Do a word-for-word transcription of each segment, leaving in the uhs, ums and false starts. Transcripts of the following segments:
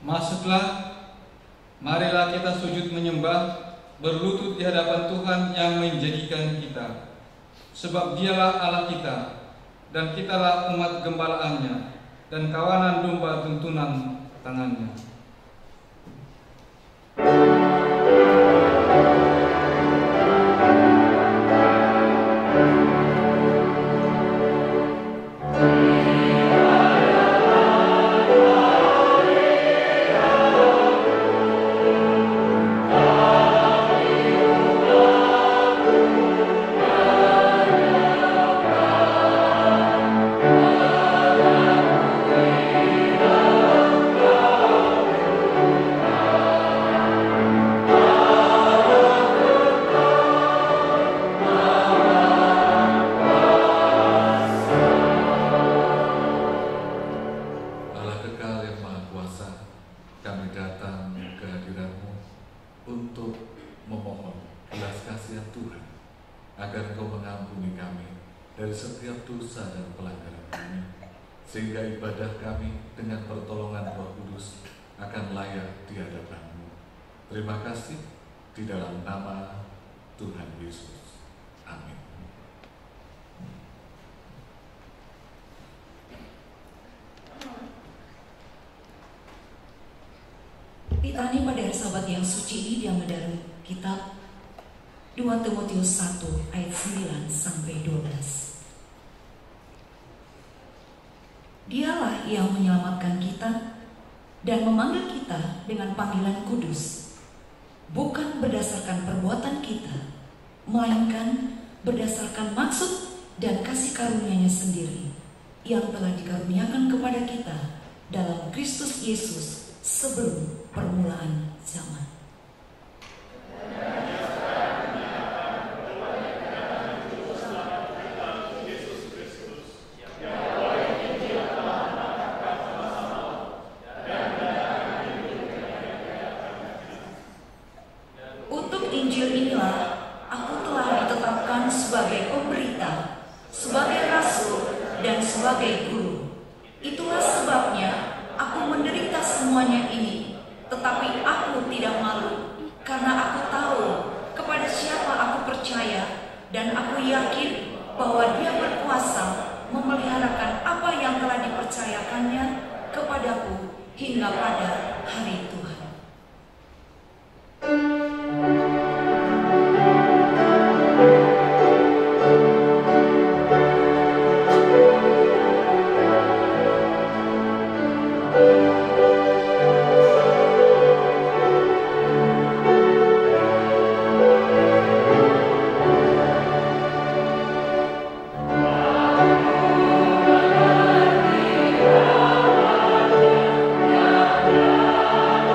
Masuklah, marilah kita sujud menyembah, berlutut di hadapan Tuhan yang menjadikan kita. Sebab Dialah Allah kita, dan kitalah umat gembalaannya, dan kawanan domba tuntunan tangannya. Sehingga ibadah kami dengan pertolongan Roh Kudus akan layak di hadapan-Mu. Terima kasih di dalam nama Tuhan Yesus. Amin. Litani pada hari Sabat yang suci ini diambil dari kitab dua Timotius satu ayat sembilan sampai dua belas. Dialah yang menyelamatkan kita dan memanggil kita dengan panggilan kudus, bukan berdasarkan perbuatan kita, melainkan berdasarkan maksud dan kasih karunia-Nya sendiri yang telah dikaruniakan kepada kita dalam Kristus Yesus sebelum permulaan zaman. sebagai guru. Itulah sebabnya aku menderita semuanya ini, tetapi aku tidak malu, karena aku tahu kepada siapa aku percaya, dan aku yakin bahwa Dia berkuasa memeliharakan apa yang telah dipercayakannya kepadaku hingga pada hari Tuhan. Amen.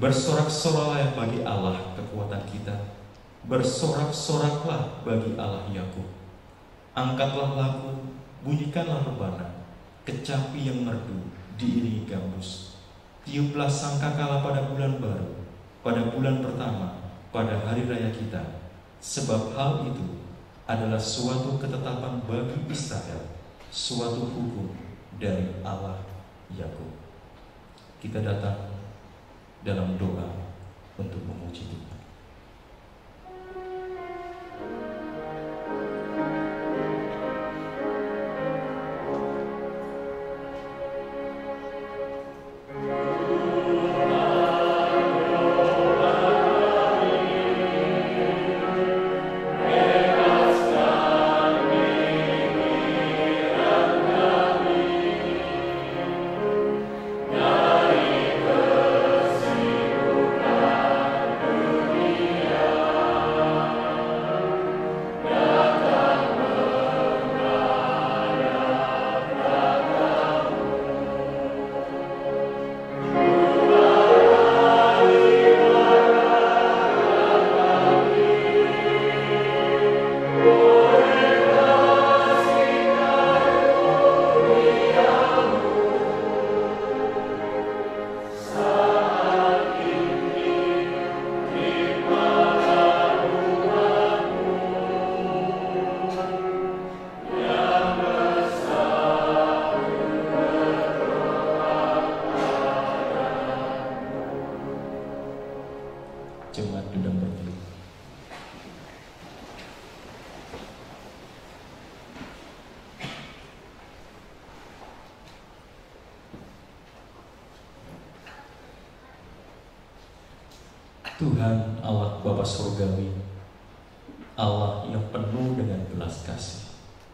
Bersorak-soraklah bagi Allah kekuatan kita, bersorak-soraklah bagi Allah Yakub. Angkatlah lagu, bunyikanlah rebana, kecapi yang merdu diiringi gambus. Tiuplah sangkakala pada bulan baru, pada bulan pertama, pada hari raya kita, sebab hal itu adalah suatu ketetapan bagi Israel, suatu hukum dari Allah Yakub. Kita datang dalam doa untuk memuji Tuhan. Jemaat duduk berdiri. Tuhan Allah Bapa Surgawi, Allah yang penuh dengan belas kasih,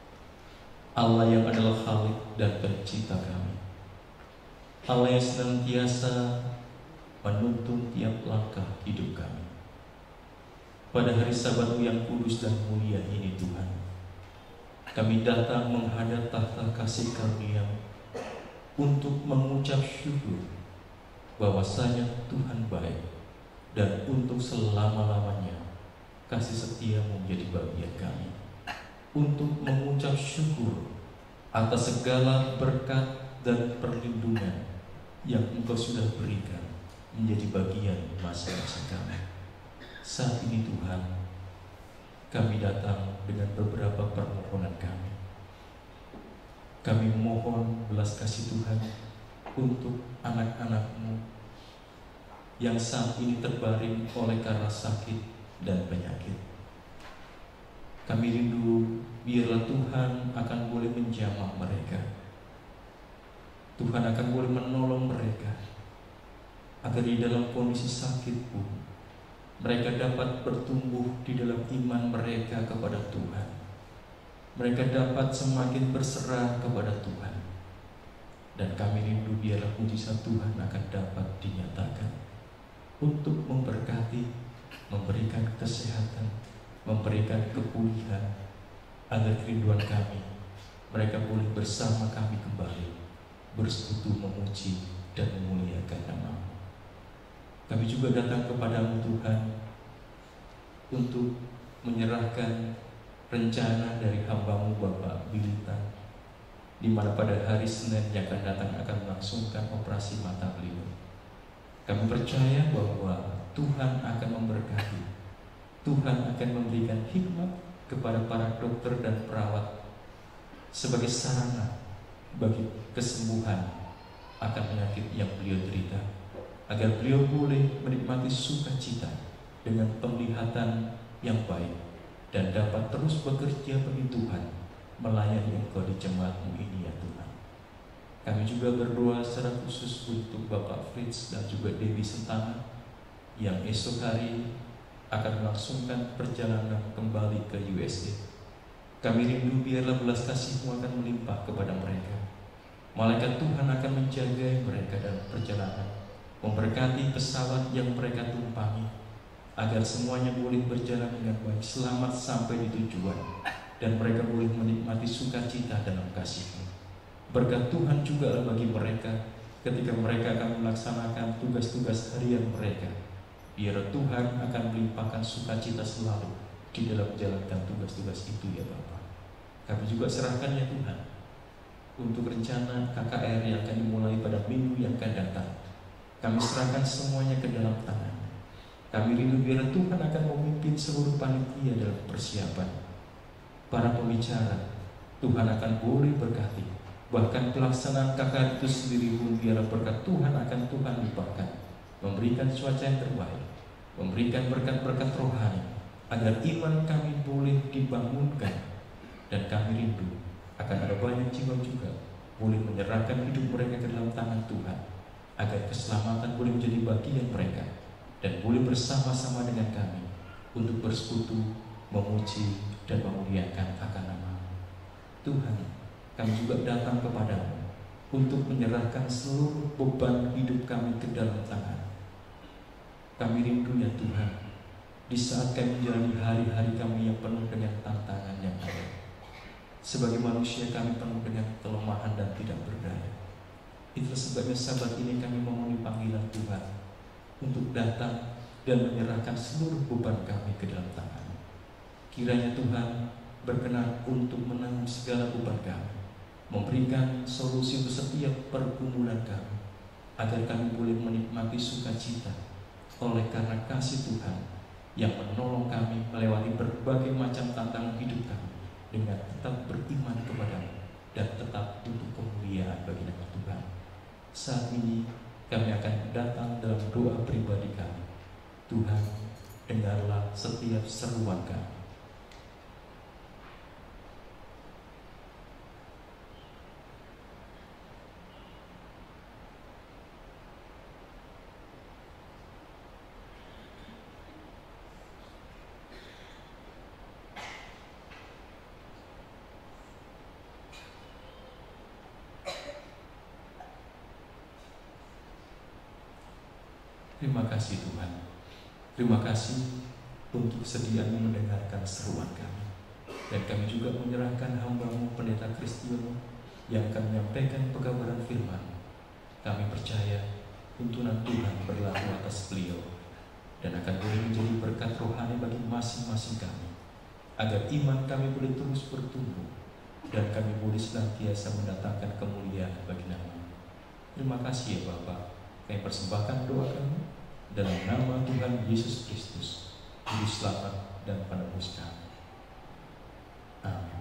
Allah yang adalah Khalik dan Pencipta kami, Allah yang senantiasa menuntun tiap langkah hidup kami. Pada hari Sabatmu yang kudus dan mulia ini Tuhan, kami datang menghadap tahta kasih karunia untuk mengucap syukur bahwasanya Tuhan baik dan untuk selama-lamanya kasih setia-Mu menjadi bagian kami. Untuk mengucap syukur atas segala berkat dan perlindungan yang Engkau sudah berikan menjadi bagian masing-masing kami. Saat ini Tuhan, kami datang dengan beberapa permohonan kami. Kami mohon belas kasih Tuhan untuk anak-anak-Mu yang saat ini terbaring oleh karena sakit dan penyakit. Kami rindu biarlah Tuhan akan boleh menjamah mereka. Tuhan akan boleh menolong mereka agar di dalam kondisi sakit pun mereka dapat bertumbuh di dalam iman mereka kepada Tuhan. Mereka dapat semakin berserah kepada Tuhan. Dan kami rindu biarlah mujizat Tuhan akan dapat dinyatakan untuk memberkati, memberikan kesehatan, memberikan kepulihan, agar kerinduan kami mereka boleh bersama kami kembali bersekutu memuji dan memuliakan nama-Mu. Kami juga datang kepadamu Tuhan untuk menyerahkan rencana dari hamba-Mu Bapak Bilitan, di mana pada hari Senin yang akan datang akan melangsungkan operasi mata beliau. Kami percaya bahwa Tuhan akan memberkati, Tuhan akan memberikan hikmat kepada para dokter dan perawat sebagai sarana bagi kesembuhan akan penyakit yang beliau derita, agar beliau boleh menikmati sukacita dengan penglihatan yang baik dan dapat terus bekerja bagi Tuhan, melayani Engkau di jemaat-Mu ini ya Tuhan. Kami juga berdoa secara khusus untuk Bapak Fritz dan juga Dewi Sentana yang esok hari akan melangsungkan perjalanan kembali ke U S A. Kami rindu biarlah belas kasih-Mu akan melimpah kepada mereka. Malaikat Tuhan akan menjaga mereka dalam perjalanan, memberkati pesawat yang mereka tumpangi, agar semuanya boleh berjalan dengan baik, selamat sampai di tujuan, dan mereka boleh menikmati sukacita dalam kasih-Mu. Berkat Tuhan juga bagi mereka ketika mereka akan melaksanakan tugas-tugas harian mereka. Biar Tuhan akan melimpahkan sukacita selalu di dalam menjalankan tugas-tugas itu ya Bapa. Kami juga serahkan ya Tuhan untuk rencana K K R yang akan dimulai pada minggu yang akan datang. Kami serahkan semuanya ke dalam tangan. Kami rindu biar Tuhan akan memimpin seluruh panitia dalam persiapan. Para pembicara, Tuhan akan boleh berkati. Bahkan pelaksanaan K K R itu sendiri pun biar berkat Tuhan akan Tuhan limpahkan, memberikan cuaca yang terbaik, memberikan berkat-berkat rohani, agar iman kami boleh dibangunkan. Dan kami rindu akan ada banyak jiwa juga boleh menyerahkan hidup mereka ke dalam tangan Tuhan, agar keselamatan boleh menjadi bagian mereka dan boleh bersama-sama dengan kami untuk bersekutu, memuji dan memuliakan akan nama-Mu. Tuhan, kami juga datang kepadamu untuk menyerahkan seluruh beban hidup kami ke dalam tangan. Kami rindu ya Tuhan, di saat kami menjalani hari-hari kami yang penuh dengan tantangan yang ada. Sebagai manusia kami penuh dengan kelemahan dan tidak berdaya. Itulah sebabnya sabat ini kami memenuhi panggilan Tuhan untuk datang dan menyerahkan seluruh beban kami ke dalam tangan. Kiranya Tuhan berkenan untuk menanggung segala beban kami, memberikan solusi untuk setiap pergumulan kami, agar kami boleh menikmati sukacita oleh karena kasih Tuhan yang menolong kami melewati berbagai macam tantangan hidup kami dengan tetap beriman kepada-Mu dan tetap untuk kemuliaan bagi nama Tuhan. Saat ini kami akan datang dalam doa pribadi kami. Tuhan, dengarlah setiap seruan kami. Terima kasih Tuhan. Terima kasih untuk kesediaan mendengarkan seruan kami. Dan kami juga menyerahkan hamba-Mu Pendeta Kristiono yang akan menyampaikan pekabaran firman. Kami percaya tuntunan Tuhan berlaku atas beliau dan akan boleh menjadi berkat rohani bagi masing-masing kami, agar iman kami boleh terus bertumbuh dan kami boleh senantiasa mendatangkan kemuliaan bagi nama-Mu. Terima kasih ya Bapa. Kami persembahkan doa kami dalam nama Tuhan Yesus Kristus, Juru Selamat dan Penebus kami. Amin.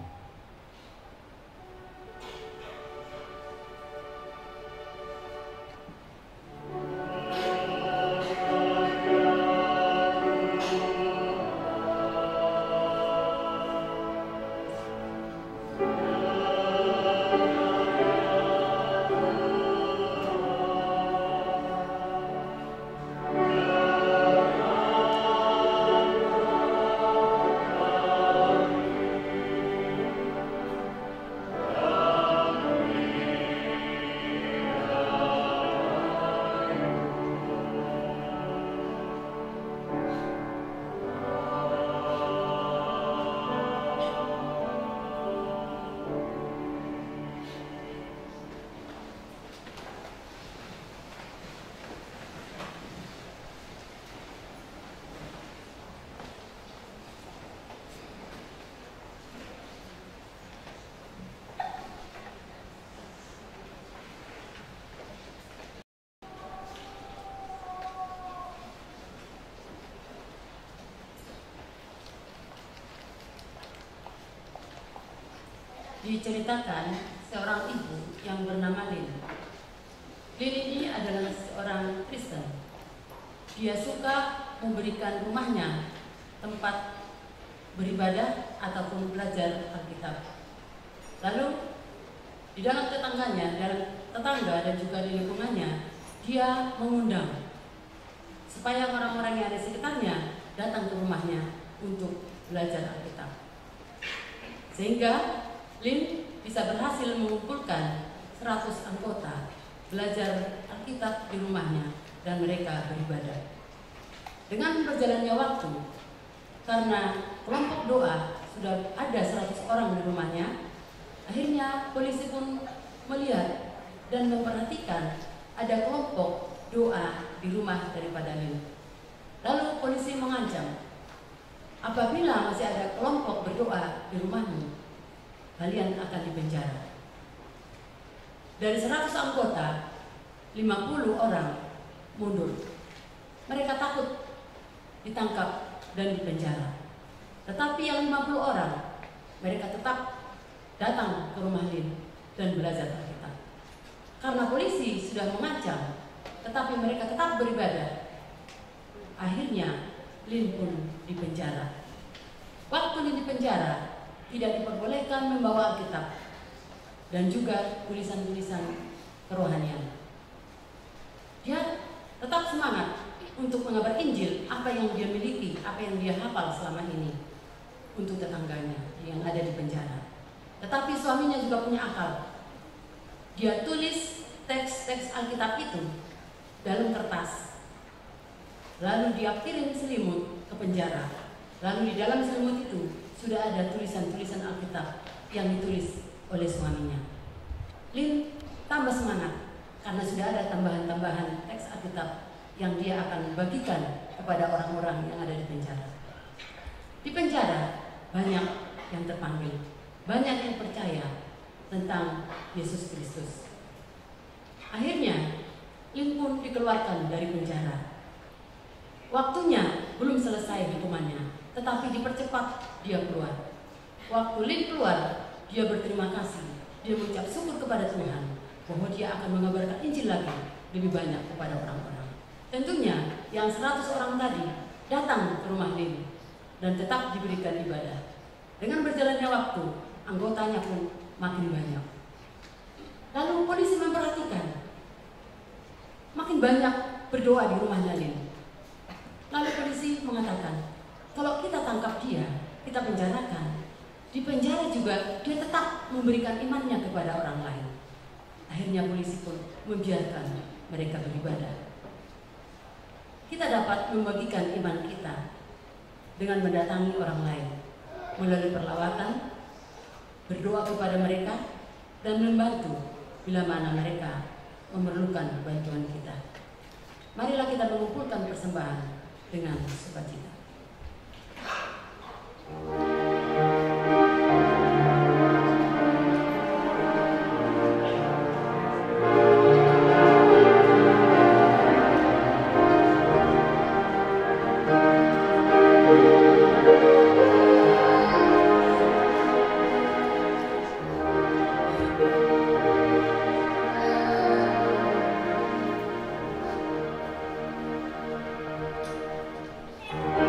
Diceritakan seorang ibu yang bernama Lin. Lin ini adalah seorang Kristen. Dia suka memberikan rumahnya tempat beribadah ataupun belajar Alkitab. Lalu di dalam tetangganya, dalam tetangga dan juga di lingkungannya, dia mengundang supaya orang-orang yang ada di sekitarnya datang ke rumahnya untuk belajar Alkitab. Sehingga Lin bisa berhasil mengumpulkan seratus anggota belajar Alkitab di rumahnya dan mereka beribadah. Dengan berjalannya waktu, karena kelompok doa sudah ada seratus orang di rumahnya, akhirnya polisi pun melihat dan memperhatikan ada kelompok doa di rumah daripada Lin. Lalu polisi mengancam, apabila masih ada kelompok berdoa di rumahmu, kalian akan dipenjara. Dari seratus anggota, lima puluh orang mundur. Mereka takut ditangkap dan dipenjara. Tetapi yang lima puluh orang, mereka tetap datang ke rumah Lin dan belajar Alkitab. Karena polisi sudah mengancam, tetapi mereka tetap beribadah. Akhirnya Lin pun dipenjara. Waktu Lin dipenjara, tidak diperbolehkan membawa Alkitab dan juga tulisan-tulisan kerohanian. Dia tetap semangat untuk mengabar Injil, apa yang dia miliki, apa yang dia hafal selama ini untuk tetangganya yang ada di penjara. Tetapi suaminya juga punya akal. Dia tulis teks-teks Alkitab itu dalam kertas, lalu dia kirim selimut ke penjara. Lalu di dalam selimut itu sudah ada tulisan-tulisan Alkitab yang ditulis oleh suaminya. Lin tambah semangat karena sudah ada tambahan-tambahan teks Alkitab yang dia akan bagikan kepada orang-orang yang ada di penjara. Di penjara banyak yang terpanggil, banyak yang percaya tentang Yesus Kristus. Akhirnya Lin pun dikeluarkan dari penjara. Waktunya belum selesai hukumannya, tetapi dipercepat dia keluar. Waktu Lin keluar, dia berterima kasih. Dia mengucap syukur kepada Tuhan bahwa dia akan mengabarkan Injil lagi lebih banyak kepada orang-orang. Tentunya yang seratus orang tadi datang ke rumah Lin dan tetap diberikan ibadah. Dengan berjalannya waktu, anggotanya pun makin banyak. Lalu polisi memperhatikan, makin banyak berdoa di rumahnya Lin. Lalu polisi mengatakan, kalau kita tangkap dia, kita penjarakan, di penjara juga dia tetap memberikan imannya kepada orang lain. Akhirnya polisi pun membiarkan mereka beribadah. Kita dapat membagikan iman kita dengan mendatangi orang lain, melalui perlawatan, berdoa kepada mereka, dan membantu bila mana mereka memerlukan bantuan kita. Marilah kita mengumpulkan persembahan dengan sukacita. Thank you.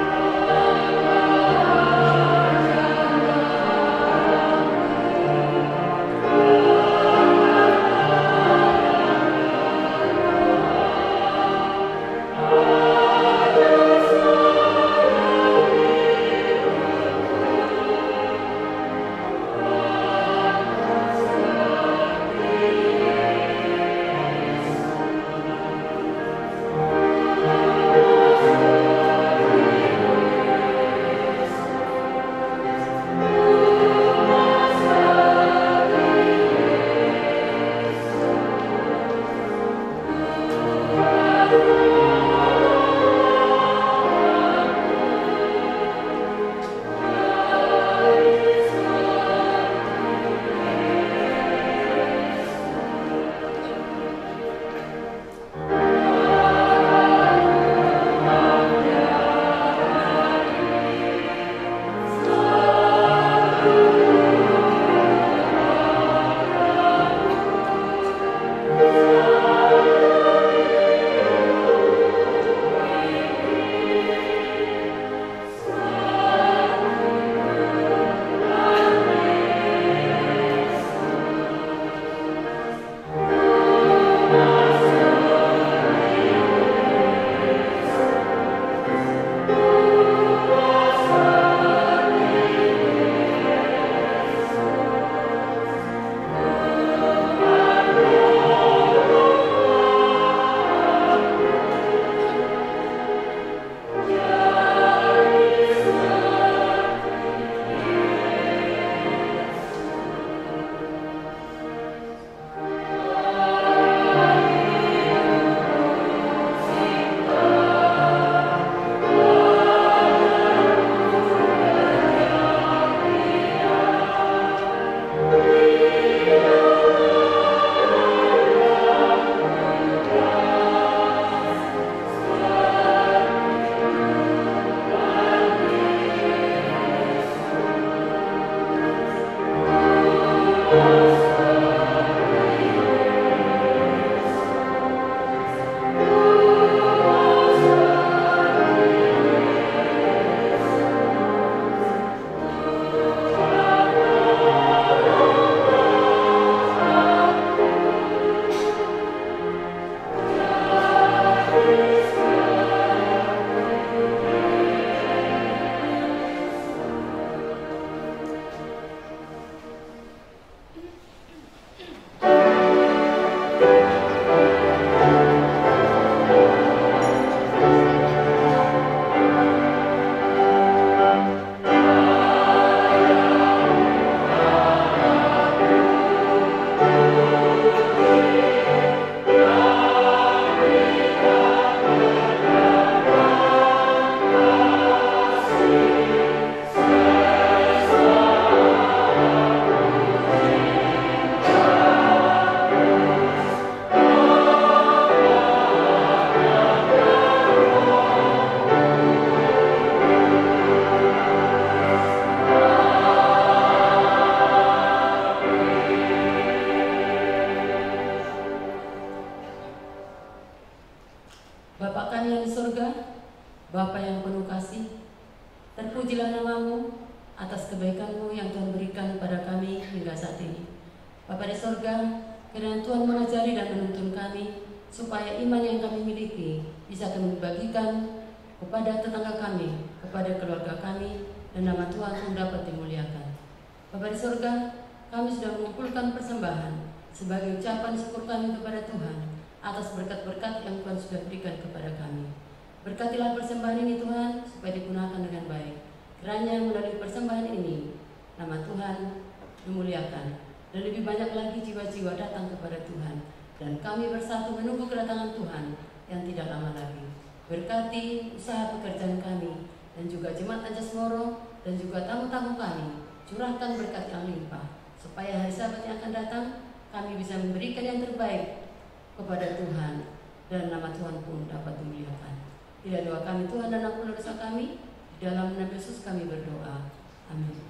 Terpujilah namamu atas kebaikan-Mu yang Tuhan berikan kepada kami hingga saat ini. Bapa di sorga, kiranya Tuhan mengajari dan menuntun kami, supaya iman yang kami miliki bisa kami bagikan kepada tetangga kami, kepada keluarga kami, dan nama Tuhan pun dapat dimuliakan. Bapa di sorga, kami sudah mengumpulkan persembahan sebagai ucapan syukur kami kepada Tuhan atas berkat-berkat yang Tuhan sudah berikan kepada kami. Berkatilah persembahan ini Tuhan, supaya digunakan dengan baik. Kiranya melalui persembahan ini, nama Tuhan dimuliakan, dan lebih banyak lagi jiwa-jiwa datang kepada Tuhan, dan kami bersatu menunggu kedatangan Tuhan yang tidak lama lagi. Berkati usaha pekerjaan kami, dan juga jemaat Anjas Moro, dan juga tamu-tamu kami. Curahkan berkat yang limpah, supaya hari Sabat yang akan datang, kami bisa memberikan yang terbaik kepada Tuhan, dan nama Tuhan pun dapat dimuliakan. Bila doa kami Tuhan dan ampun dosa kami, di dalam nama Yesus kami berdoa. Amin.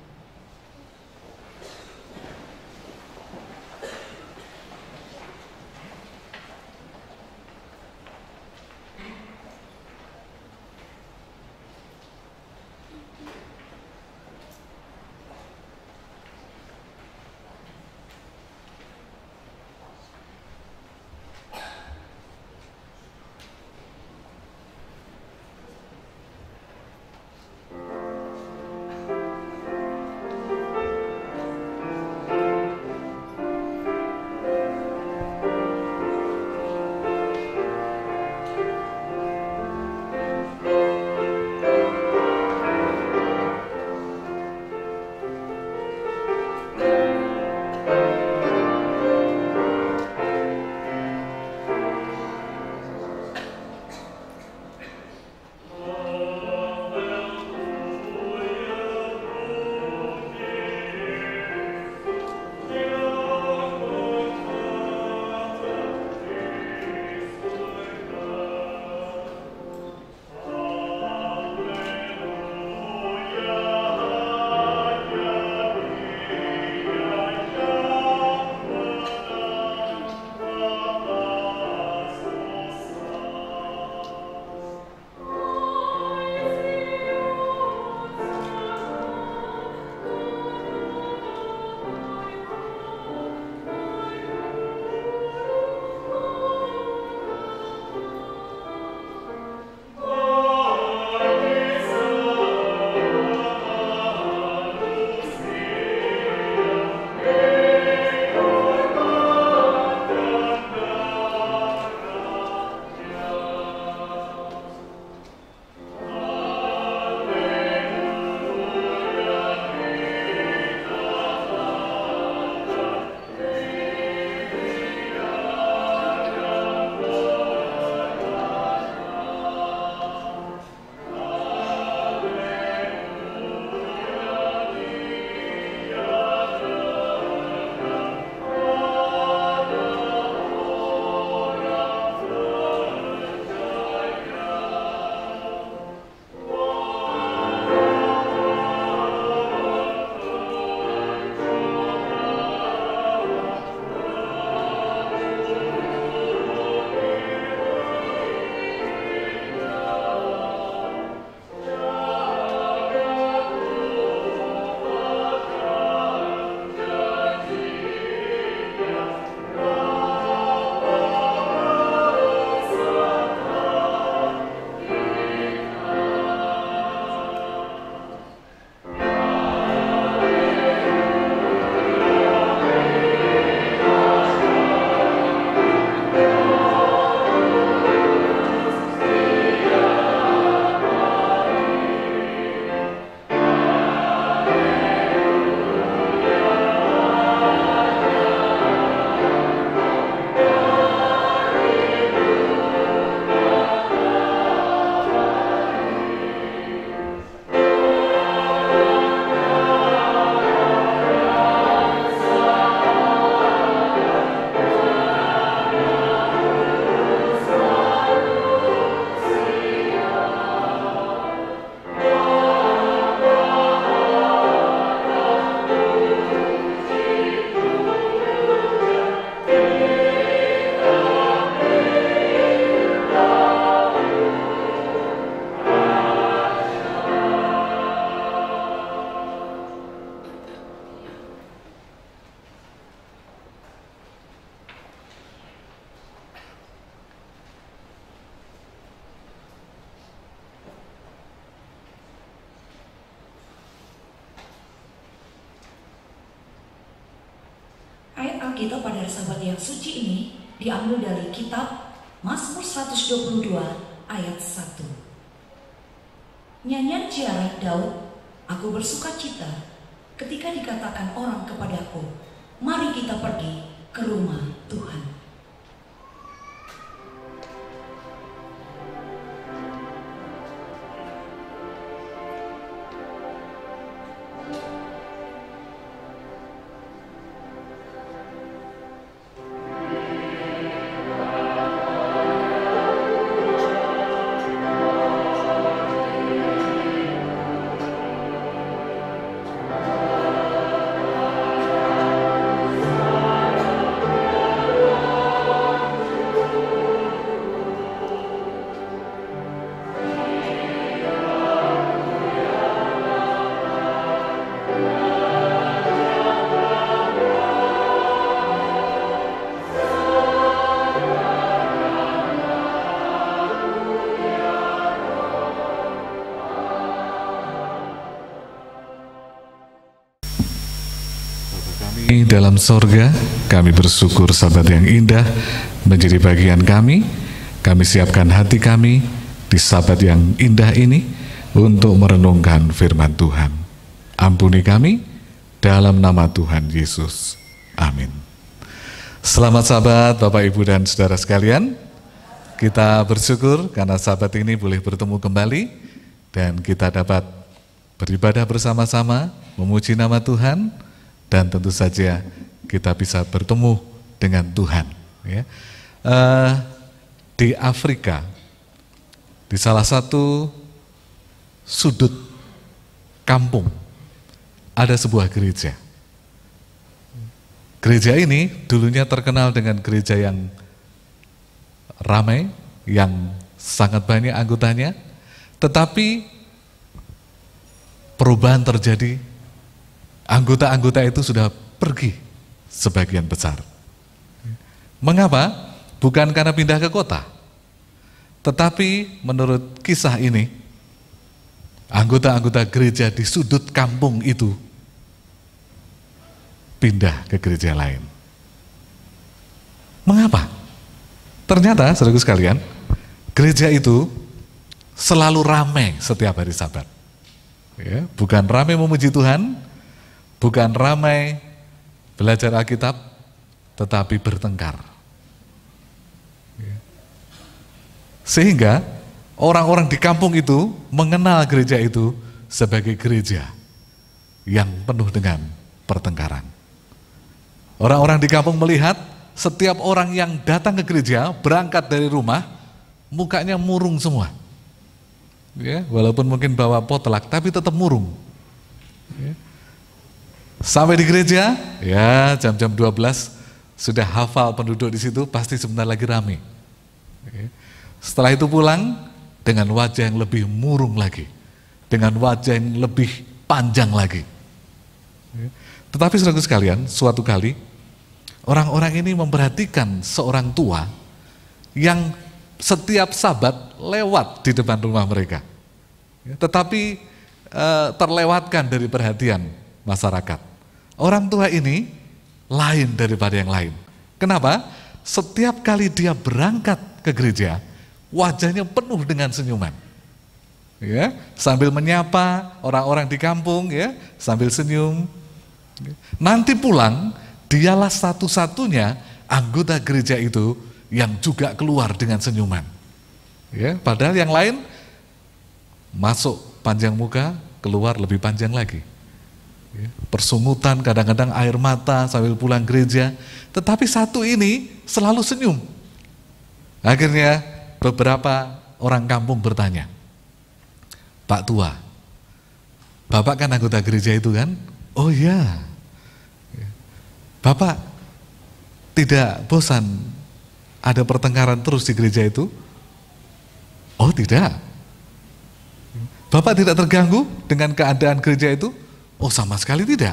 kita pada hari Sabat yang suci ini diambil dari kitab Mazmur seratus dua puluh dua ayat satu. Nyanyian ziarah Daud, aku bersuka cita ketika dikatakan orang kepadaku, mari kita pergi ke rumah Tuhan. Dalam sorga, kami bersyukur Sabat yang indah menjadi bagian kami. Kami siapkan hati kami di Sabat yang indah ini untuk merenungkan firman Tuhan. Ampuni kami dalam nama Tuhan Yesus. Amin. Selamat Sabat Bapak Ibu dan Saudara sekalian. Kita bersyukur karena Sabat ini boleh bertemu kembali dan kita dapat beribadah bersama-sama, memuji nama Tuhan. Dan tentu saja kita bisa bertemu dengan Tuhan. Ya. Uh, di Afrika, di salah satu sudut kampung, ada sebuah gereja. Gereja ini dulunya terkenal dengan gereja yang ramai, yang sangat banyak anggotanya, tetapi perubahan terjadi. Anggota-anggota itu sudah pergi sebagian besar. Mengapa? Bukan karena pindah ke kota. Tetapi menurut kisah ini, anggota-anggota gereja di sudut kampung itu pindah ke gereja lain. Mengapa? Ternyata, saudaraku sekalian, gereja itu selalu ramai setiap hari Sabat. Ya, bukan ramai memuji Tuhan, bukan ramai belajar Alkitab, tetapi bertengkar. Sehingga orang-orang di kampung itu mengenal gereja itu sebagai gereja yang penuh dengan pertengkaran. Orang-orang di kampung melihat setiap orang yang datang ke gereja, berangkat dari rumah, mukanya murung semua. Ya, walaupun mungkin bawa potlak, tapi tetap murung. Ya. Sampai di gereja, ya jam-jam dua belas sudah hafal penduduk di situ, pasti sebentar lagi rame. Setelah itu pulang dengan wajah yang lebih murung lagi, dengan wajah yang lebih panjang lagi. Tetapi saudara sekalian, suatu kali orang-orang ini memperhatikan seorang tua yang setiap Sabat lewat di depan rumah mereka, tetapi eh, terlewatkan dari perhatian masyarakat. Orang tua ini lain daripada yang lain. Kenapa? Setiap kali dia berangkat ke gereja, wajahnya penuh dengan senyuman. Ya, sambil menyapa orang-orang di kampung, ya, sambil senyum. Nanti pulang, dialah satu-satunya anggota gereja itu yang juga keluar dengan senyuman. Ya, padahal yang lain masuk panjang muka, keluar lebih panjang lagi. Persungutan, kadang-kadang air mata sambil pulang gereja, tetapi satu ini selalu senyum. Akhirnya beberapa orang kampung bertanya, Pak Tua, Bapak kan anggota gereja itu kan? Oh iya. Bapak tidak bosan ada pertengkaran terus di gereja itu? Oh tidak. Bapak tidak terganggu dengan keadaan gereja itu? Oh sama sekali tidak.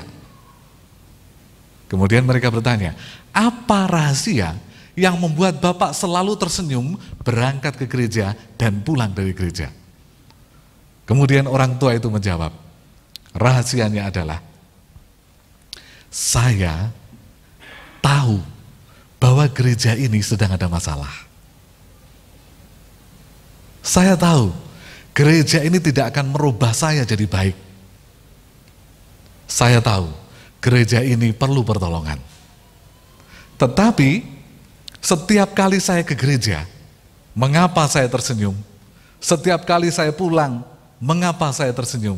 Kemudian mereka bertanya, apa rahasia yang membuat Bapak selalu tersenyum berangkat ke gereja dan pulang dari gereja? Kemudian orang tua itu menjawab, rahasianya adalah saya tahu bahwa gereja ini sedang ada masalah. Saya tahu gereja ini tidak akan merubah saya jadi baik. Saya tahu gereja ini perlu pertolongan. Tetapi setiap kali saya ke gereja, mengapa saya tersenyum? Setiap kali saya pulang, mengapa saya tersenyum?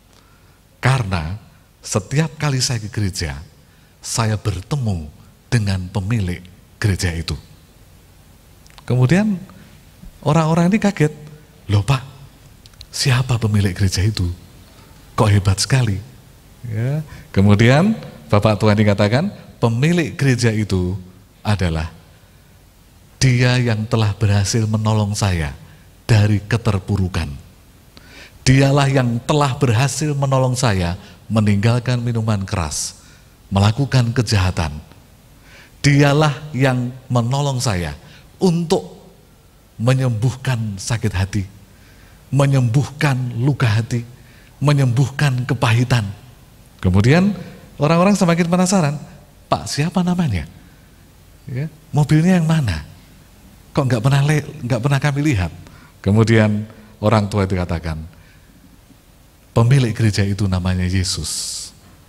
Karena setiap kali saya ke gereja, saya bertemu dengan pemilik gereja itu. Kemudian orang-orang ini kaget, loh Pak, siapa pemilik gereja itu? Kok hebat sekali? Ya. Kemudian Bapak Tuhan dikatakan, pemilik gereja itu adalah dia yang telah berhasil menolong saya dari keterpurukan. Dialah yang telah berhasil menolong saya meninggalkan minuman keras, melakukan kejahatan. Dialah yang menolong saya untuk menyembuhkan sakit hati, menyembuhkan luka hati, menyembuhkan kepahitan. Kemudian orang-orang semakin penasaran, Pak siapa namanya? Ya, mobilnya yang mana? Kok nggak pernah nggak pernah kami lihat? Kemudian orang tua itu katakan, pemilik gereja itu namanya Yesus.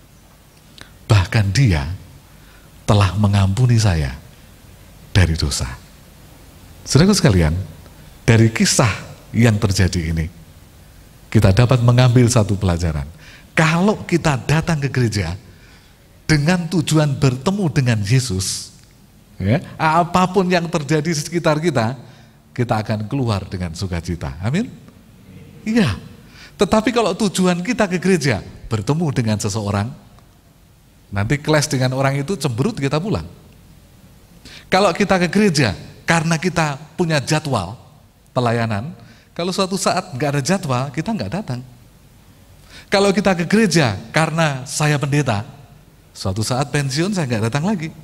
Bahkan dia telah mengampuni saya dari dosa. Saudaraku sekalian, dari kisah yang terjadi ini, kita dapat mengambil satu pelajaran. Kalau kita datang ke gereja dengan tujuan bertemu dengan Yesus, ya, apapun yang terjadi di sekitar kita, kita akan keluar dengan sukacita. Amin? Iya. Tetapi kalau tujuan kita ke gereja bertemu dengan seseorang, nanti kelas dengan orang itu cemberut kita pulang. Kalau kita ke gereja karena kita punya jadwal pelayanan, kalau suatu saat nggak ada jadwal, kita nggak datang. Kalau kita ke gereja karena saya pendeta, suatu saat pensiun saya nggak datang lagi.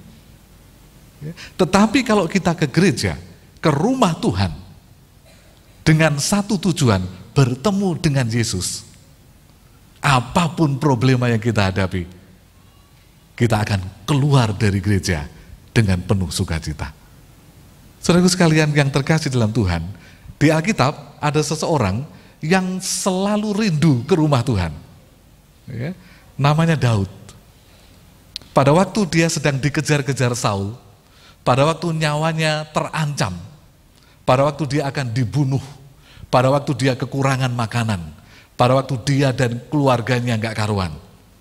Tetapi kalau kita ke gereja, ke rumah Tuhan, dengan satu tujuan, bertemu dengan Yesus, apapun problema yang kita hadapi, kita akan keluar dari gereja dengan penuh sukacita. Saudaraku sekalian yang terkasih dalam Tuhan, di Alkitab ada seseorang yang selalu rindu ke rumah Tuhan. Ya, namanya Daud. Pada waktu dia sedang dikejar-kejar Saul, pada waktu nyawanya terancam, pada waktu dia akan dibunuh, pada waktu dia kekurangan makanan, pada waktu dia dan keluarganya nggak karuan,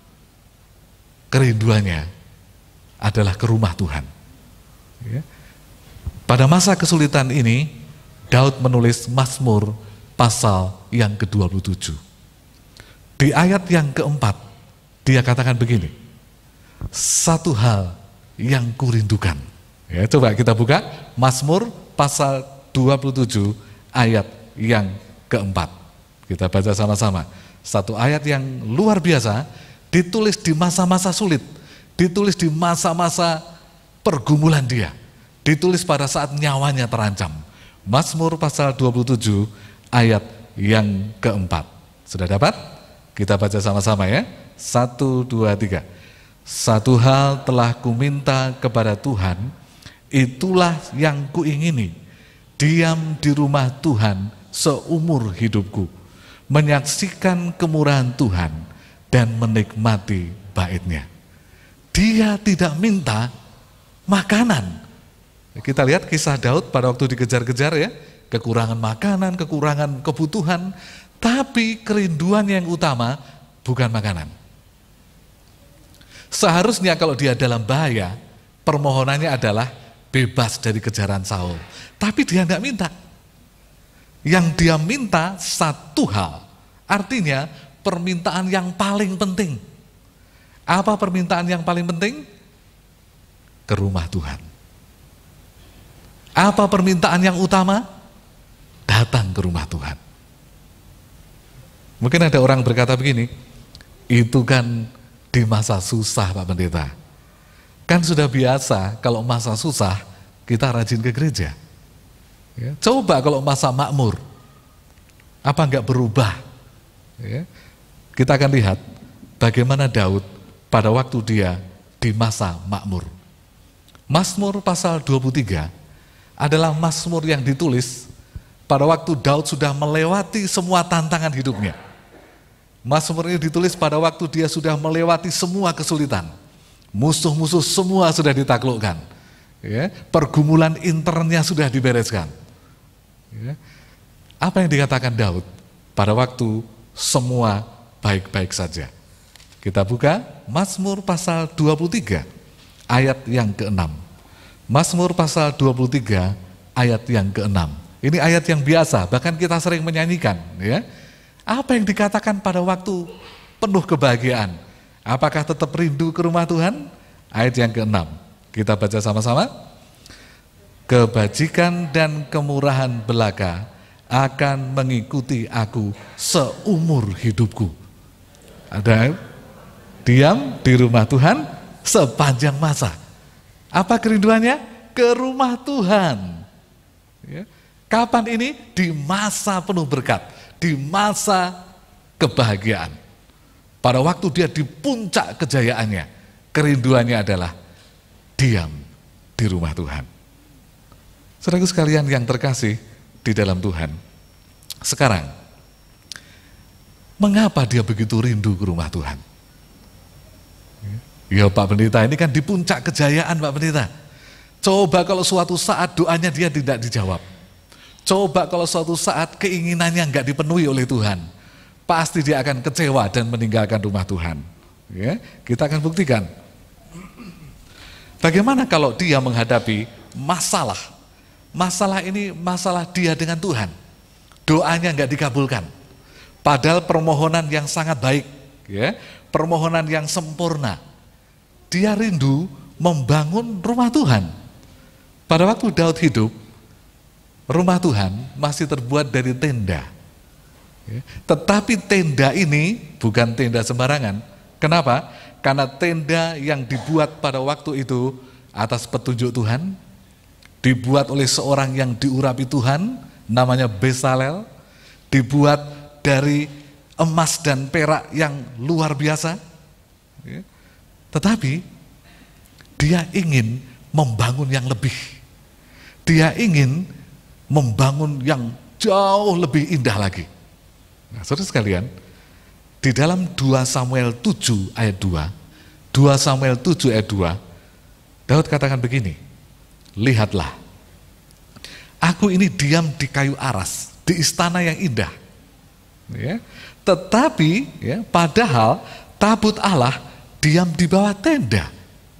kerinduannya adalah ke rumah Tuhan. Ya. Pada masa kesulitan ini, Daud menulis Mazmur pasal yang ke dua puluh tujuh. Di ayat yang keempat, dia katakan begini, satu hal yang kurindukan. Ya, coba kita buka Mazmur pasal dua puluh tujuh ayat yang keempat. Kita baca sama-sama. Satu ayat yang luar biasa, ditulis di masa-masa sulit, ditulis di masa-masa pergumulan dia, ditulis pada saat nyawanya terancam. Mazmur pasal dua puluh tujuh ayat yang keempat. Sudah dapat? Kita baca sama-sama ya. Satu, dua, tiga. Satu hal telah kuminta kepada Tuhan, itulah yang kuingini, diam di rumah Tuhan seumur hidupku, menyaksikan kemurahan Tuhan dan menikmati bait-Nya. Dia tidak minta makanan. Kita lihat kisah Daud pada waktu dikejar-kejar ya, kekurangan makanan, kekurangan kebutuhan, tapi kerinduan yang utama bukan makanan. Seharusnya kalau dia dalam bahaya, permohonannya adalah bebas dari kejaran Saul. Tapi dia nggak minta. Yang dia minta satu hal, artinya permintaan yang paling penting. Apa permintaan yang paling penting? Ke rumah Tuhan. Apa permintaan yang utama? Datang ke rumah Tuhan. Mungkin ada orang berkata begini, itu kan di masa susah Pak Pendeta. Kan sudah biasa kalau masa susah kita rajin ke gereja. Ya, coba kalau masa makmur, apa enggak berubah? Ya, kita akan lihat bagaimana Daud pada waktu dia di masa makmur. Mazmur pasal dua puluh tiga adalah mazmur yang ditulis pada waktu Daud sudah melewati semua tantangan hidupnya. Mazmur ini ditulis pada waktu dia sudah melewati semua kesulitan. Musuh-musuh semua sudah ditaklukkan. Ya, pergumulan internnya sudah dibereskan. Ya. Apa yang dikatakan Daud pada waktu semua baik-baik saja? Kita buka Mazmur pasal dua puluh tiga ayat yang keenam. Mazmur pasal dua puluh tiga ayat yang keenam. Ini ayat yang biasa, bahkan kita sering menyanyikan, ya. Apa yang dikatakan pada waktu penuh kebahagiaan? Apakah tetap rindu ke rumah Tuhan? Ayat yang keenam. Kita baca sama-sama. Kebajikan dan kemurahan belaka akan mengikuti aku seumur hidupku. Ada diam di rumah Tuhan sepanjang masa. Apa kerinduannya? Ke rumah Tuhan. Ya. Kapan ini? Di masa penuh berkat, di masa kebahagiaan. Pada waktu dia di puncak kejayaannya, kerinduannya adalah diam di rumah Tuhan. Saudaraku sekalian yang terkasih di dalam Tuhan, sekarang mengapa dia begitu rindu ke rumah Tuhan? Ya Pak Pendeta, ini kan di puncak kejayaan Pak Pendeta. Coba kalau suatu saat doanya dia tidak dijawab. Coba kalau suatu saat keinginannya enggak dipenuhi oleh Tuhan. Pasti dia akan kecewa dan meninggalkan rumah Tuhan. Ya, kita akan buktikan. Bagaimana kalau dia menghadapi masalah? Masalah ini masalah dia dengan Tuhan. Doanya enggak dikabulkan. Padahal permohonan yang sangat baik, ya, permohonan yang sempurna. Dia rindu membangun rumah Tuhan. Pada waktu Daud hidup, rumah Tuhan masih terbuat dari tenda. Tetapi tenda ini bukan tenda sembarangan. Kenapa? Karena tenda yang dibuat pada waktu itu atas petunjuk Tuhan, dibuat oleh seorang yang diurapi Tuhan, namanya Bezalel, dibuat dari emas dan perak yang luar biasa. Tetapi dia ingin membangun yang lebih. Dia ingin membangun yang jauh lebih indah lagi. Nah, saudara sekalian, di dalam dua Samuel tujuh ayat dua, dua Samuel tujuh ayat dua, Daud katakan begini, lihatlah, aku ini diam di kayu aras, di istana yang indah. Ya, tetapi, ya, padahal tabut Allah diam di bawah tenda.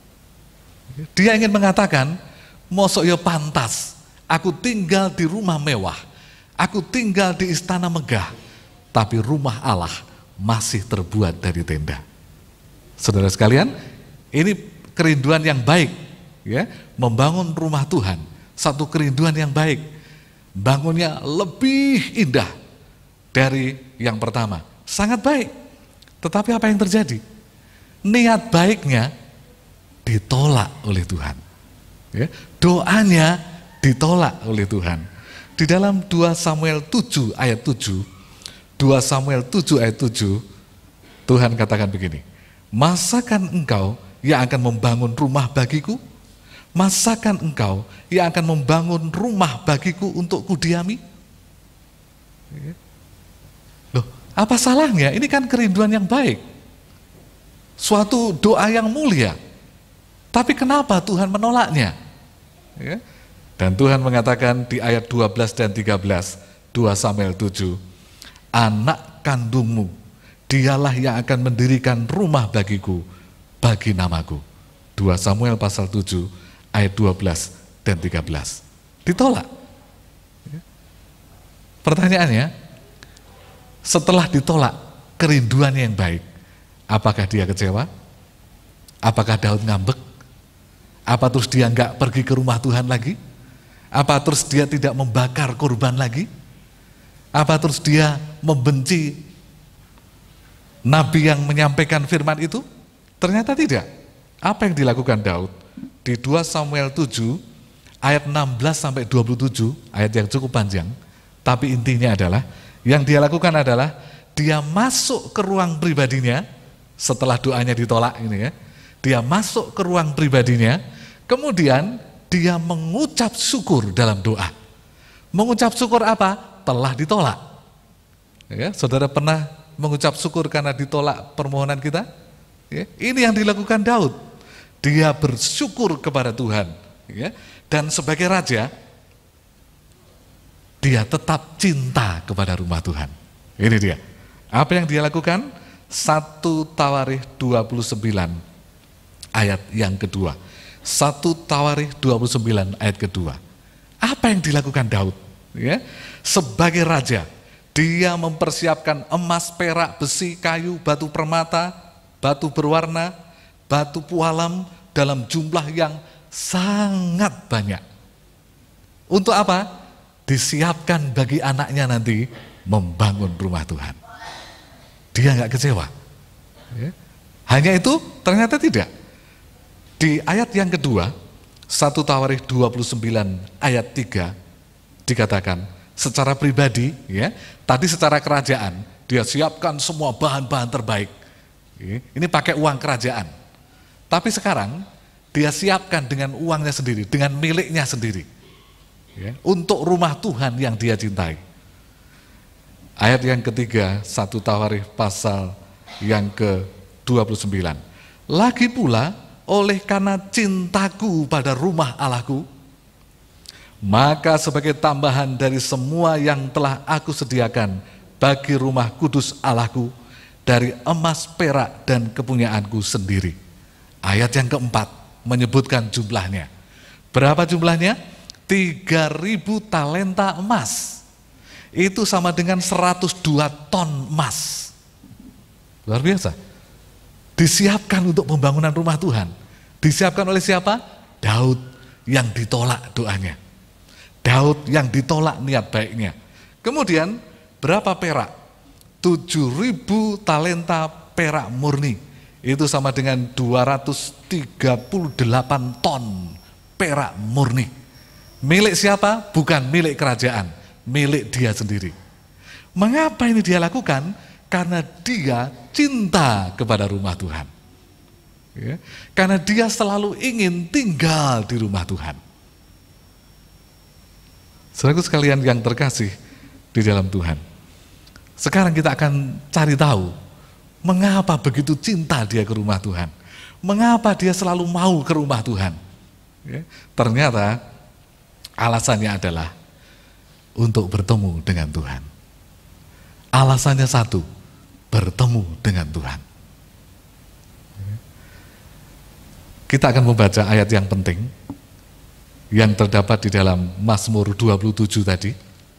Dia ingin mengatakan, mosok yo pantas, aku tinggal di rumah mewah, aku tinggal di istana megah, tapi rumah Allah masih terbuat dari tenda. Saudara sekalian, ini kerinduan yang baik, ya, membangun rumah Tuhan, satu kerinduan yang baik, bangunnya lebih indah dari yang pertama, sangat baik. Tetapi apa yang terjadi? Niat baiknya ditolak oleh Tuhan, ya, doanya ditolak oleh Tuhan. Di dalam dua Samuel tujuh ayat tujuh, dua Samuel tujuh ayat tujuh, Tuhan katakan begini, masakan engkau yang akan membangun rumah bagiku? Masakan engkau yang akan membangun rumah bagiku untuk kudiami? Loh, apa salahnya? Ini kan kerinduan yang baik, suatu doa yang mulia. Tapi kenapa Tuhan menolaknya? Ya. Dan Tuhan mengatakan di ayat dua belas dan tiga belas, dua Samuel tujuh, anak kandungmu, dialah yang akan mendirikan rumah bagiku, bagi namaku. dua Samuel pasal tujuh, ayat dua belas dan tiga belas. Ditolak. Ya. Pertanyaannya, setelah ditolak kerinduannya yang baik, apakah dia kecewa? Apakah Daud ngambek? Apa terus dia enggak pergi ke rumah Tuhan lagi? Apa terus dia tidak membakar korban lagi? Apa terus dia membenci nabi yang menyampaikan firman itu? Ternyata tidak. Apa yang dilakukan Daud? Di dua Samuel tujuh ayat enam belas sampai dua puluh tujuh, ayat yang cukup panjang, tapi intinya adalah yang dia lakukan adalah dia masuk ke ruang pribadinya setelah doanya ditolak ini, ya. Dia masuk ke ruang pribadinya, Kemudian dia mengucap syukur dalam doa. Mengucap syukur apa? Telah ditolak. Ya, saudara pernah mengucap syukur karena ditolak permohonan kita? Ya, ini yang dilakukan Daud. Dia bersyukur kepada Tuhan. Ya, dan sebagai raja, dia tetap cinta kepada rumah Tuhan. Ini dia. Apa yang dia lakukan? satu Tawarikh dua puluh sembilan ayat yang kedua. satu Tawarikh dua puluh sembilan ayat kedua. Apa yang dilakukan Daud? Ya, sebagai raja, dia mempersiapkan emas, perak, besi, kayu, batu permata, batu berwarna, batu pualam dalam jumlah yang sangat banyak. Untuk apa? Disiapkan bagi anaknya nanti membangun rumah Tuhan. Dia nggak kecewa. Ya. Hanya itu? Ternyata tidak. Di ayat yang kedua, satu Tawarikh dua puluh sembilan ayat tiga, dikatakan secara pribadi, ya, tadi secara kerajaan, dia siapkan semua bahan-bahan terbaik. Ya, ini pakai uang kerajaan. Tapi sekarang, dia siapkan dengan uangnya sendiri, dengan miliknya sendiri. Ya, untuk rumah Tuhan yang dia cintai. Ayat yang ketiga, satu Tawarikh pasal yang ke dua puluh sembilan. Lagi pula, oleh karena cintaku pada rumah Allahku, maka sebagai tambahan dari semua yang telah aku sediakan bagi rumah kudus Allahku, dari emas, perak, dan kepunyaanku sendiri. Ayat yang keempat menyebutkan jumlahnya. Berapa jumlahnya? tiga ribu talenta emas. Itu sama dengan seratus dua ton emas. Luar biasa. Disiapkan untuk pembangunan rumah Tuhan. Disiapkan oleh siapa? Daud yang ditolak doanya. Daud yang ditolak niat baiknya. Kemudian berapa perak? tujuh ribu talenta perak murni. Itu sama dengan dua ratus tiga puluh delapan ton perak murni. Milik siapa? Bukan milik kerajaan, milik dia sendiri. Mengapa ini dia lakukan? Karena dia cinta kepada rumah Tuhan. Ya, karena dia selalu ingin tinggal di rumah Tuhan. Saudaraku sekalian yang terkasih di dalam Tuhan, sekarang kita akan cari tahu mengapa begitu cinta dia ke rumah Tuhan. Mengapa dia selalu mau ke rumah Tuhan. Ya, ternyata alasannya adalah untuk bertemu dengan Tuhan. Alasannya satu, bertemu dengan Tuhan. Kita akan membaca ayat yang penting yang terdapat di dalam Mazmur dua puluh tujuh tadi.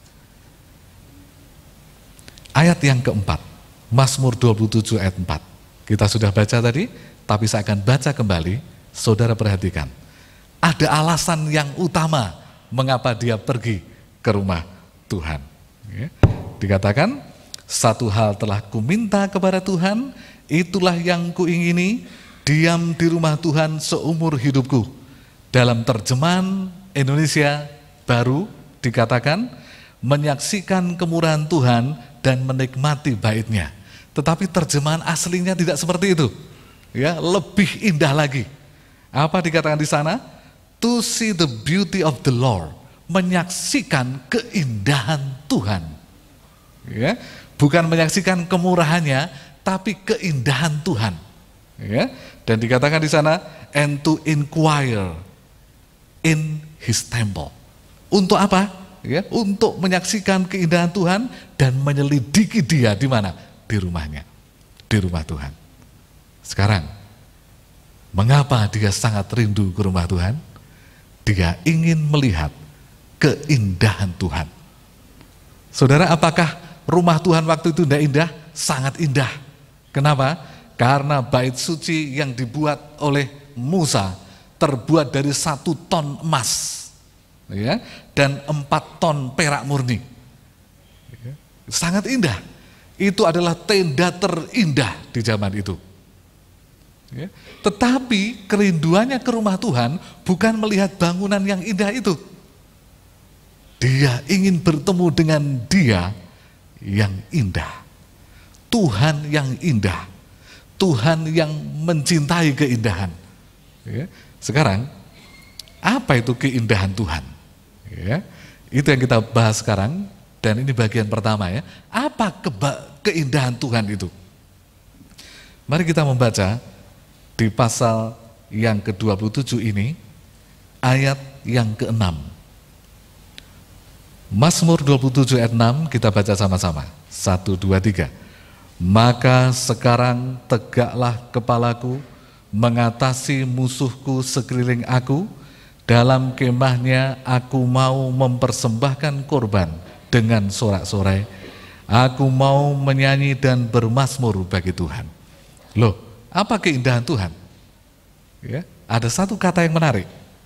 Ayat yang keempat, Mazmur dua puluh tujuh ayat empat. Kita sudah baca tadi, tapi saya akan baca kembali. Saudara perhatikan, ada alasan yang utama mengapa dia pergi ke rumah Tuhan. Ya. Dikatakan, satu hal telah kuminta kepada Tuhan, itulah yang kuingini, diam di rumah Tuhan seumur hidupku. Dalam terjemahan Indonesia Baru dikatakan, menyaksikan kemurahan Tuhan dan menikmati bait-Nya. Tetapi terjemahan aslinya tidak seperti itu. Ya, lebih indah lagi. Apa dikatakan di sana? To see the beauty of the Lord, menyaksikan keindahan Tuhan. Ya, bukan menyaksikan kemurahannya, tapi keindahan Tuhan. Ya, dan dikatakan di sana, and to inquire in His temple. Untuk apa? Ya, untuk menyaksikan keindahan Tuhan dan menyelidiki Dia di mana? Di rumahnya, di rumah Tuhan. Sekarang, mengapa dia sangat rindu ke rumah Tuhan? Dia ingin melihat keindahan Tuhan. Saudara, apakah rumah Tuhan waktu itu tidak indah? Sangat indah. Kenapa? Karena bait suci yang dibuat oleh Musa terbuat dari satu ton emas, ya, dan empat ton perak murni. Ya, sangat indah. Itu adalah tenda terindah di zaman itu. Ya, tetapi kerinduannya ke rumah Tuhan bukan melihat bangunan yang indah itu. Dia ingin bertemu dengan Dia yang indah. Tuhan yang indah. Tuhan yang mencintai keindahan. Ya, sekarang Apa itu keindahan Tuhan? Ya, itu yang kita bahas sekarang, dan ini bagian pertama ya. Apa keba- keindahan Tuhan itu? Mari kita membaca di pasal yang ke dua puluh tujuh ini, ayat yang keenam. Mazmur dua puluh tujuh ayat enam, kita baca sama-sama. Satu, dua, tiga. Maka sekarang tegaklah kepalaku, mengatasi musuhku sekeliling aku. Dalam kemahnya aku mau mempersembahkan korban dengan sorak-sorai. Aku mau menyanyi dan bermazmur bagi Tuhan. Loh, apa keindahan Tuhan? Ya, ada satu kata yang menarik.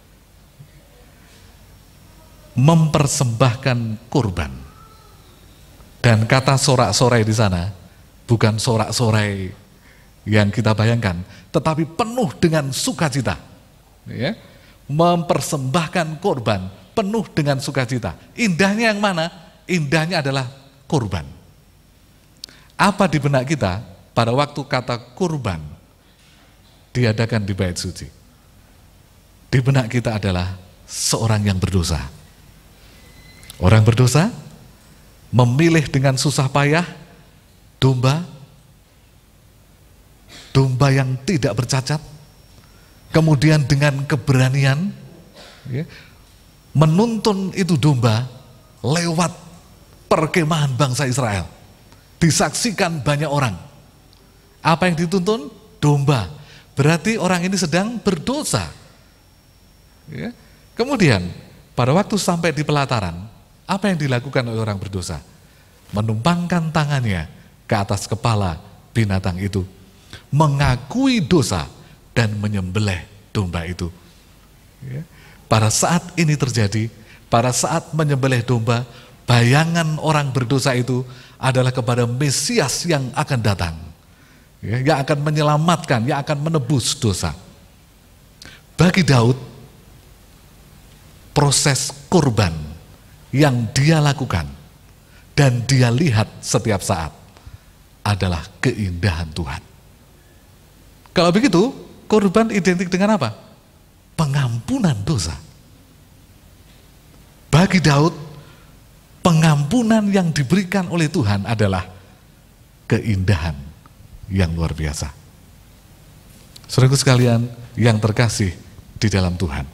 Mempersembahkan korban. Dan kata sorak-sorai di sana bukan sorak-sorai yang kita bayangkan, tetapi penuh dengan sukacita. Ya. Mempersembahkan korban penuh dengan sukacita. Indahnya yang mana? Indahnya adalah korban. Apa di benak kita pada waktu kata korban diadakan di bait suci? Di benak kita adalah seorang yang berdosa. Orang berdosa memilih dengan susah payah domba, domba yang tidak bercacat, kemudian dengan keberanian ya, menuntun itu domba lewat perkemahan bangsa Israel. Disaksikan banyak orang. Apa yang dituntun? Domba. Berarti orang ini sedang berdosa. Ya. Kemudian pada waktu sampai di pelataran, apa yang dilakukan oleh orang berdosa? Menumpangkan tangannya ke atas kepala binatang itu, mengakui dosa dan menyembelih domba itu. Ya. Pada saat ini terjadi, pada saat menyembelih domba, bayangan orang berdosa itu adalah kepada Mesias yang akan datang, ya, yang akan menyelamatkan, yang akan menebus dosa. Bagi Daud, proses kurban yang dia lakukan dan dia lihat setiap saat adalah keindahan Tuhan. Kalau begitu, kurban identik dengan apa? Pengampunan dosa. Bagi Daud, pengampunan yang diberikan oleh Tuhan adalah keindahan yang luar biasa. Saudaraku sekalian yang terkasih di dalam Tuhan,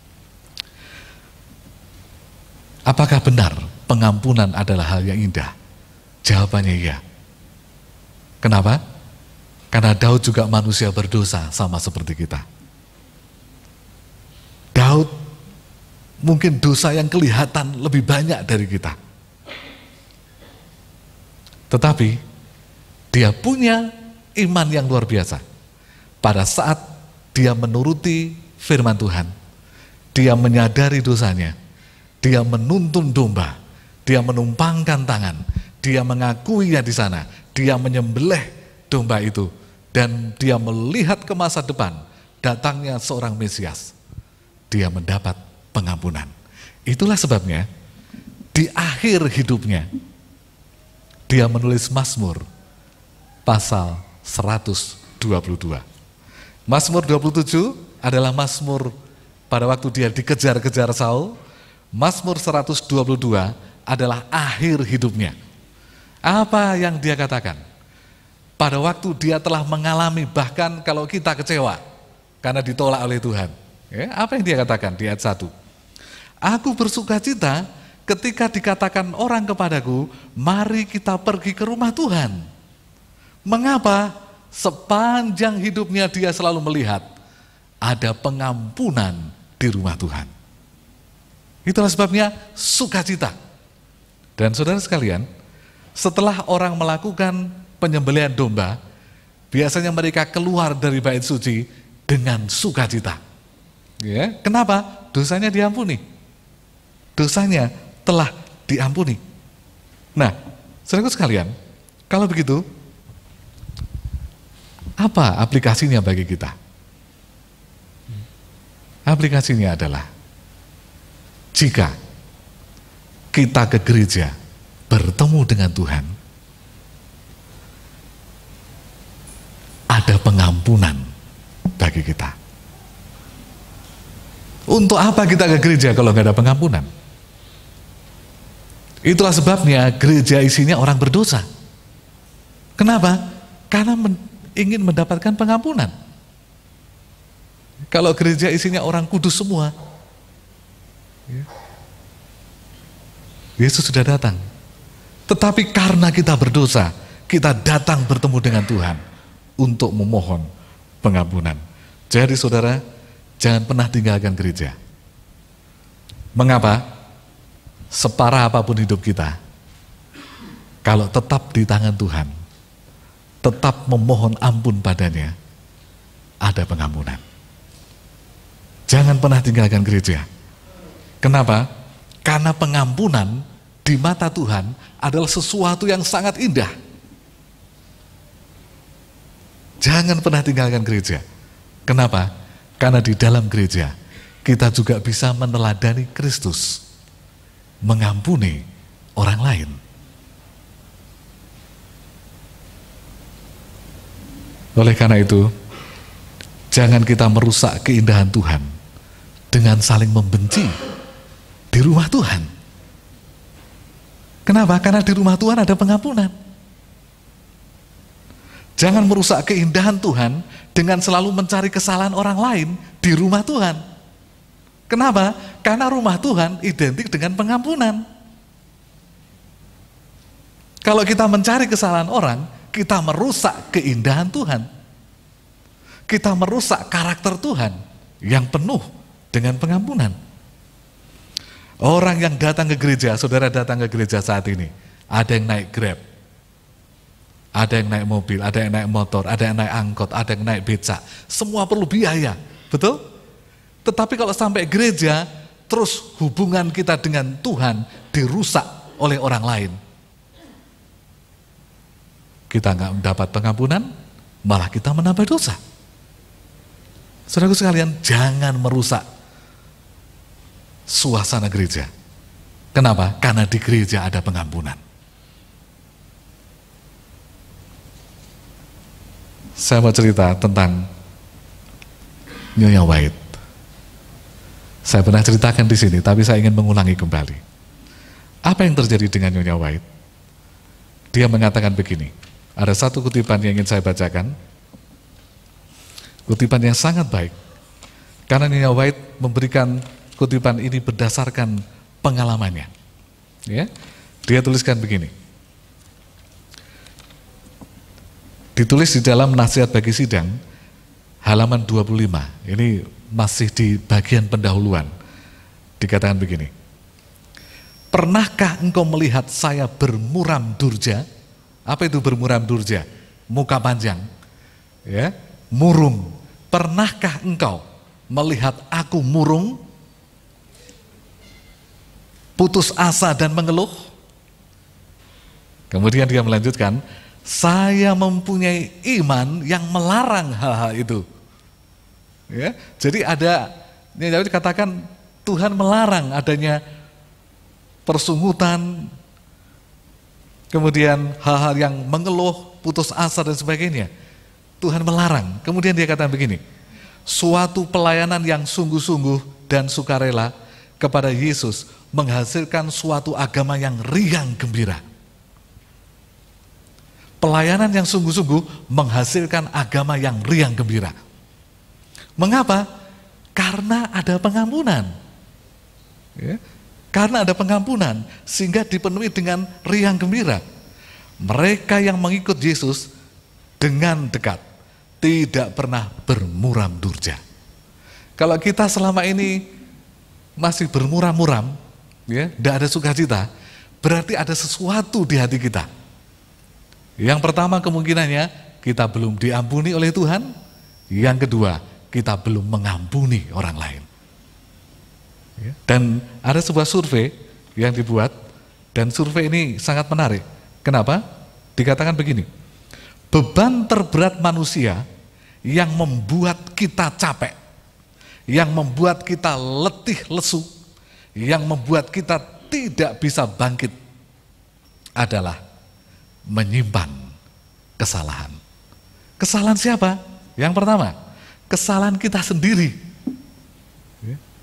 apakah benar pengampunan adalah hal yang indah? Jawabannya iya. Kenapa? Karena Daud juga manusia berdosa sama seperti kita. Daud mungkin dosa yang kelihatan lebih banyak dari kita. Tetapi dia punya iman yang luar biasa. Pada saat dia menuruti firman Tuhan, dia menyadari dosanya, dia menuntun domba, dia menumpangkan tangan, dia mengakuinya di sana, dia menyembelih domba itu, dan dia melihat ke masa depan datangnya seorang Mesias. Dia mendapat pengampunan. Itulah sebabnya di akhir hidupnya dia menulis Mazmur pasal seratus dua puluh dua. Mazmur dua puluh tujuh adalah Mazmur pada waktu dia dikejar-kejar Saul. Mazmur seratus dua puluh dua adalah akhir hidupnya. Apa yang dia katakan? Pada waktu dia telah mengalami, bahkan kalau kita kecewa karena ditolak oleh Tuhan. Ya, apa yang dia katakan di ayat satu? Aku bersukacita ketika dikatakan orang kepadaku, mari kita pergi ke rumah Tuhan. Mengapa? Sepanjang hidupnya dia selalu melihat ada pengampunan di rumah Tuhan. Itulah sebabnya sukacita. Dan saudara sekalian, setelah orang melakukan penyembelihan domba, biasanya mereka keluar dari bait suci dengan sukacita. Ya, kenapa? Dosanya diampuni. Dosanya telah diampuni. Nah, saudaraku sekalian, kalau begitu, apa aplikasinya bagi kita? Aplikasinya adalah jika kita ke gereja bertemu dengan Tuhan, ada pengampunan bagi kita. Untuk apa kita ke gereja kalau nggak ada pengampunan? Itulah sebabnya gereja isinya orang berdosa. Kenapa? Karena men- ingin mendapatkan pengampunan. Kalau gereja isinya orang kudus semua, ya, Yesus sudah datang. Tetapi karena kita berdosa, kita datang bertemu dengan Tuhan untuk memohon pengampunan. Jadi saudara, jangan pernah tinggalkan gereja. Mengapa? Separah apapun hidup kita, kalau tetap di tangan Tuhan, tetap memohon ampun padanya, ada pengampunan. Jangan pernah tinggalkan gereja. Kenapa? Karena pengampunan di mata Tuhan adalah sesuatu yang sangat indah. Jangan pernah tinggalkan gereja. Kenapa? Karena di dalam gereja kita juga bisa meneladani Kristus, mengampuni orang lain. Oleh karena itu, jangan kita merusak keindahan Tuhan dengan saling membenci di rumah Tuhan. Kenapa? Karena di rumah Tuhan ada pengampunan. Jangan merusak keindahan Tuhan dengan selalu mencari kesalahan orang lain di rumah Tuhan. Kenapa? Karena rumah Tuhan identik dengan pengampunan. Kalau kita mencari kesalahan orang, kita merusak keindahan Tuhan. Kita merusak karakter Tuhan yang penuh dengan pengampunan. Orang yang datang ke gereja, saudara datang ke gereja saat ini, ada yang naik Grab, ada yang naik mobil, ada yang naik motor, ada yang naik angkot, ada yang naik becak. Semua perlu biaya, betul? Tetapi kalau sampai gereja, terus hubungan kita dengan Tuhan dirusak oleh orang lain. Kita nggak mendapat pengampunan, malah kita menambah dosa. Saudaraku sekalian, jangan merusak suasana gereja. Kenapa? Karena di gereja ada pengampunan. Saya mau cerita tentang Nyonya White. Saya pernah ceritakan di sini, tapi saya ingin mengulangi kembali. Apa yang terjadi dengan Nyonya White? Dia mengatakan begini. Ada satu kutipan yang ingin saya bacakan. Kutipan yang sangat baik. Karena Nyonya White memberikan kutipan ini berdasarkan pengalamannya. Ya, dia tuliskan begini. Ditulis di dalam Nasihat Bagi Sidang, halaman dua puluh lima. Ini masih di bagian pendahuluan. Dikatakan begini. Pernahkah engkau melihat saya bermuram durja? Apa itu bermuram durja? Muka panjang. Ya, murung. Pernahkah engkau melihat aku murung, putus asa dan mengeluh? Kemudian dia melanjutkan, saya mempunyai iman yang melarang hal-hal itu. Ya, jadi ada, yang dikatakan Tuhan melarang adanya persungutan, kemudian hal-hal yang mengeluh, putus asa dan sebagainya. Tuhan melarang. Kemudian dia katakan begini, suatu pelayanan yang sungguh-sungguh dan sukarela kepada Yesus menghasilkan suatu agama yang riang gembira. Pelayanan yang sungguh-sungguh menghasilkan agama yang riang gembira. Mengapa? Karena ada pengampunan. Ya, karena ada pengampunan, sehingga dipenuhi dengan riang gembira. Mereka yang mengikut Yesus dengan dekat, tidak pernah bermuram durja. Kalau kita selama ini masih bermuram-muram, ya, tidak ada sukacita, berarti ada sesuatu di hati kita. Yang pertama kemungkinannya kita belum diampuni oleh Tuhan. Yang kedua, kita belum mengampuni orang lain. Ya, dan ada sebuah survei yang dibuat, dan survei ini sangat menarik. Kenapa? Dikatakan begini, beban terberat manusia yang membuat kita capek, yang membuat kita letih lesu, yang membuat kita tidak bisa bangkit adalah menyimpan kesalahan. Kesalahan siapa? Yang pertama, kesalahan kita sendiri.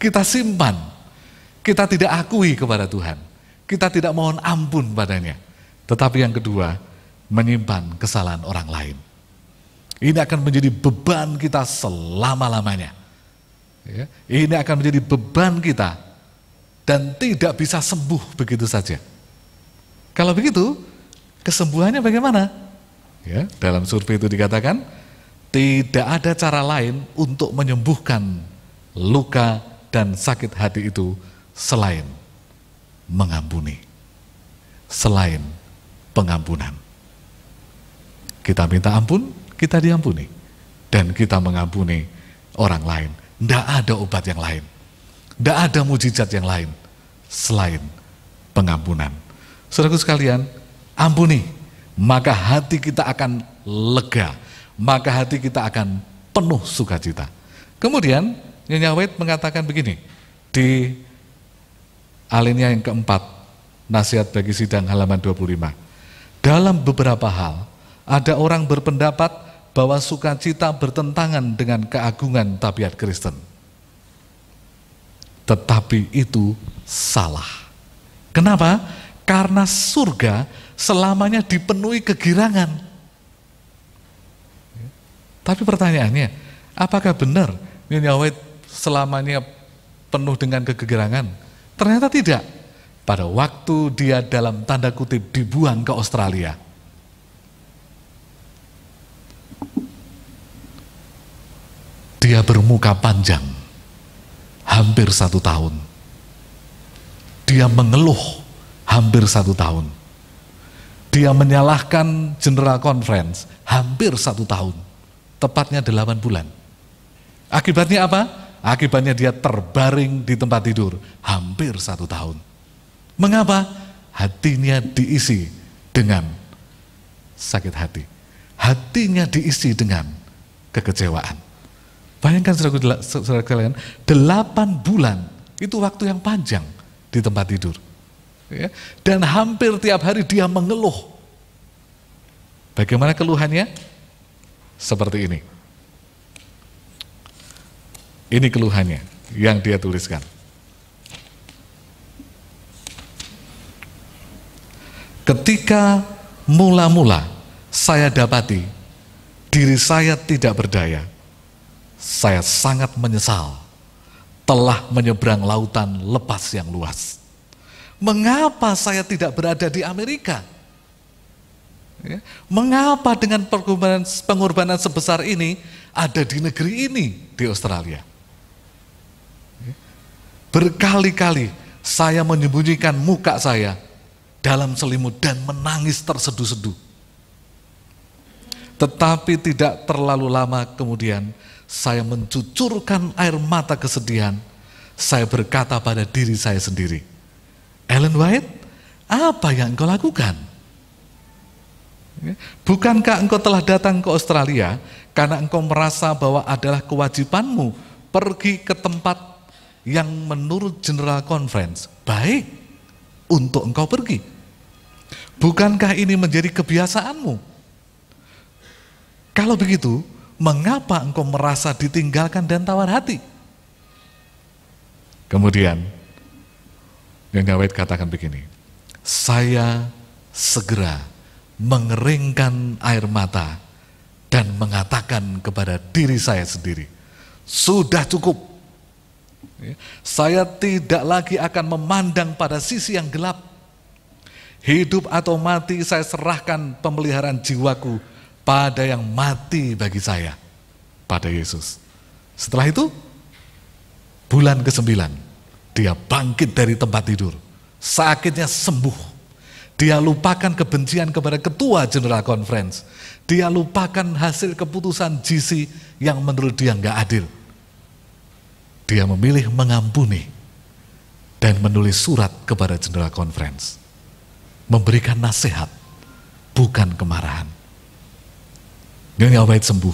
kita simpan, kita tidak akui kepada Tuhan, kita tidak mohon ampun padanya. Tetapi yang kedua, menyimpan kesalahan orang lain. Ini akan menjadi beban kita selama-lamanya. Ya, ini akan menjadi beban kita dan tidak bisa sembuh begitu saja. Kalau begitu, kesembuhannya bagaimana? Ya, dalam survei itu dikatakan, tidak ada cara lain untuk menyembuhkan luka dan sakit hati itu selain mengampuni, selain pengampunan. Kita minta ampun, kita diampuni, dan kita mengampuni orang lain. Tidak ada obat yang lain, tidak ada mujizat yang lain selain pengampunan. Saudaraku sekalian, ampuni, maka hati kita akan lega, maka hati kita akan penuh sukacita. Kemudian Nyonya White mengatakan begini di alinea yang keempat, nasihat bagi sidang halaman dua puluh lima. Dalam beberapa hal, ada orang berpendapat bahwa sukacita bertentangan dengan keagungan tabiat Kristen. Tetapi itu salah. Kenapa? Karena surga selamanya dipenuhi kegirangan. Tapi pertanyaannya, apakah benar Nyonya White selamanya penuh dengan kegirangan? Ternyata tidak. Pada waktu dia dalam tanda kutip dibuang ke Australia, dia bermuka panjang hampir satu tahun. Dia mengeluh hampir satu tahun. Dia menyalahkan General Conference hampir satu tahun. Tepatnya delapan bulan. Akibatnya apa? Akibatnya dia terbaring di tempat tidur hampir satu tahun. Mengapa? Hatinya diisi dengan sakit hati. Hatinya diisi dengan kekecewaan. Bayangkan saudara kalian, delapan bulan itu waktu yang panjang di tempat tidur. Ya, dan hampir tiap hari dia mengeluh. Bagaimana keluhannya? Seperti ini. Ini keluhannya yang dia tuliskan. Ketika mula-mula saya dapati diri saya tidak berdaya, saya sangat menyesal telah menyeberang lautan lepas yang luas. Mengapa saya tidak berada di Amerika? Ya, mengapa dengan pengorbanan, pengorbanan sebesar ini ada di negeri ini, di Australia? Ya, berkali-kali saya menyembunyikan muka saya dalam selimut dan menangis terseduh-seduh. Tetapi tidak terlalu lama kemudian, saya mencucurkan air mata kesedihan. Saya berkata pada diri saya sendiri, Ellen White, apa yang engkau lakukan? Bukankah engkau telah datang ke Australia karena engkau merasa bahwa adalah kewajibanmu pergi ke tempat yang menurut General Conference baik untuk engkau pergi? Bukankah ini menjadi kebiasaanmu? Kalau begitu, mengapa engkau merasa ditinggalkan dan tawar hati? Kemudian Nyonya White katakan begini, saya segera mengeringkan air mata dan mengatakan kepada diri saya sendiri, sudah cukup. Saya tidak lagi akan memandang pada sisi yang gelap. Hidup atau mati saya serahkan pemeliharaan jiwaku pada yang mati bagi saya, pada Yesus. Setelah itu, bulan kesembilan, dia bangkit dari tempat tidur. Sakitnya sembuh. Dia lupakan kebencian kepada ketua General Conference. Dia lupakan hasil keputusan G C yang menurut dia nggak adil. Dia memilih mengampuni dan menulis surat kepada General Conference. Memberikan nasihat, bukan kemarahan. Nyonya White sembuh.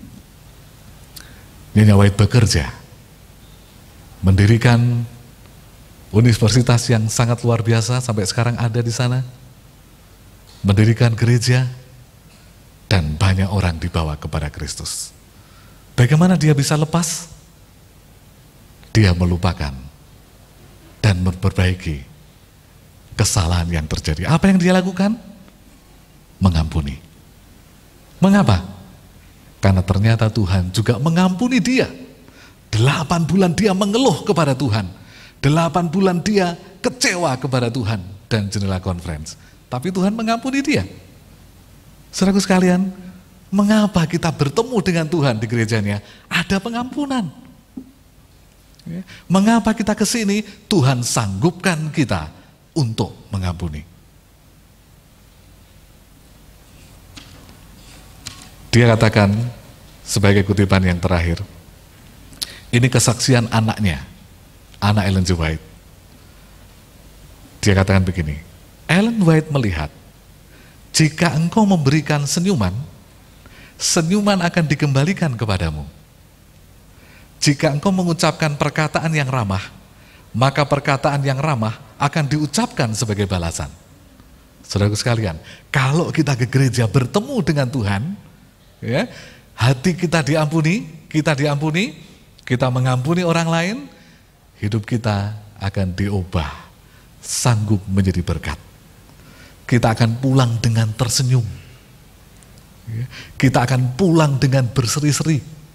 Nyonya White bekerja, mendirikan universitas yang sangat luar biasa, sampai sekarang ada di sana, mendirikan gereja, dan banyak orang dibawa kepada Kristus. Bagaimana dia bisa lepas? dia melupakan dan memperbaiki kesalahan yang terjadi. Apa yang dia lakukan? Mengampuni. Mengapa? Karena ternyata Tuhan juga mengampuni dia. Delapan bulan dia mengeluh kepada Tuhan. Delapan bulan dia kecewa kepada Tuhan dan jendela conference. Tapi Tuhan mengampuni dia. Saudaraku sekalian, mengapa kita bertemu dengan Tuhan di gerejanya? Ada pengampunan. Mengapa kita ke sini? Tuhan sanggupkan kita untuk mengampuni. Dia katakan sebagai kutipan yang terakhir, ini kesaksian anaknya, anak Ellen G. White. Dia katakan begini, Ellen White melihat, jika engkau memberikan senyuman, senyuman akan dikembalikan kepadamu. Jika engkau mengucapkan perkataan yang ramah, maka perkataan yang ramah akan diucapkan sebagai balasan. Saudaraku sekalian, kalau kita ke gereja bertemu dengan Tuhan, ya, hati kita diampuni, kita diampuni, kita mengampuni orang lain, hidup kita akan diubah, sanggup menjadi berkat. Kita akan pulang dengan tersenyum. Kita akan pulang dengan berseri-seri.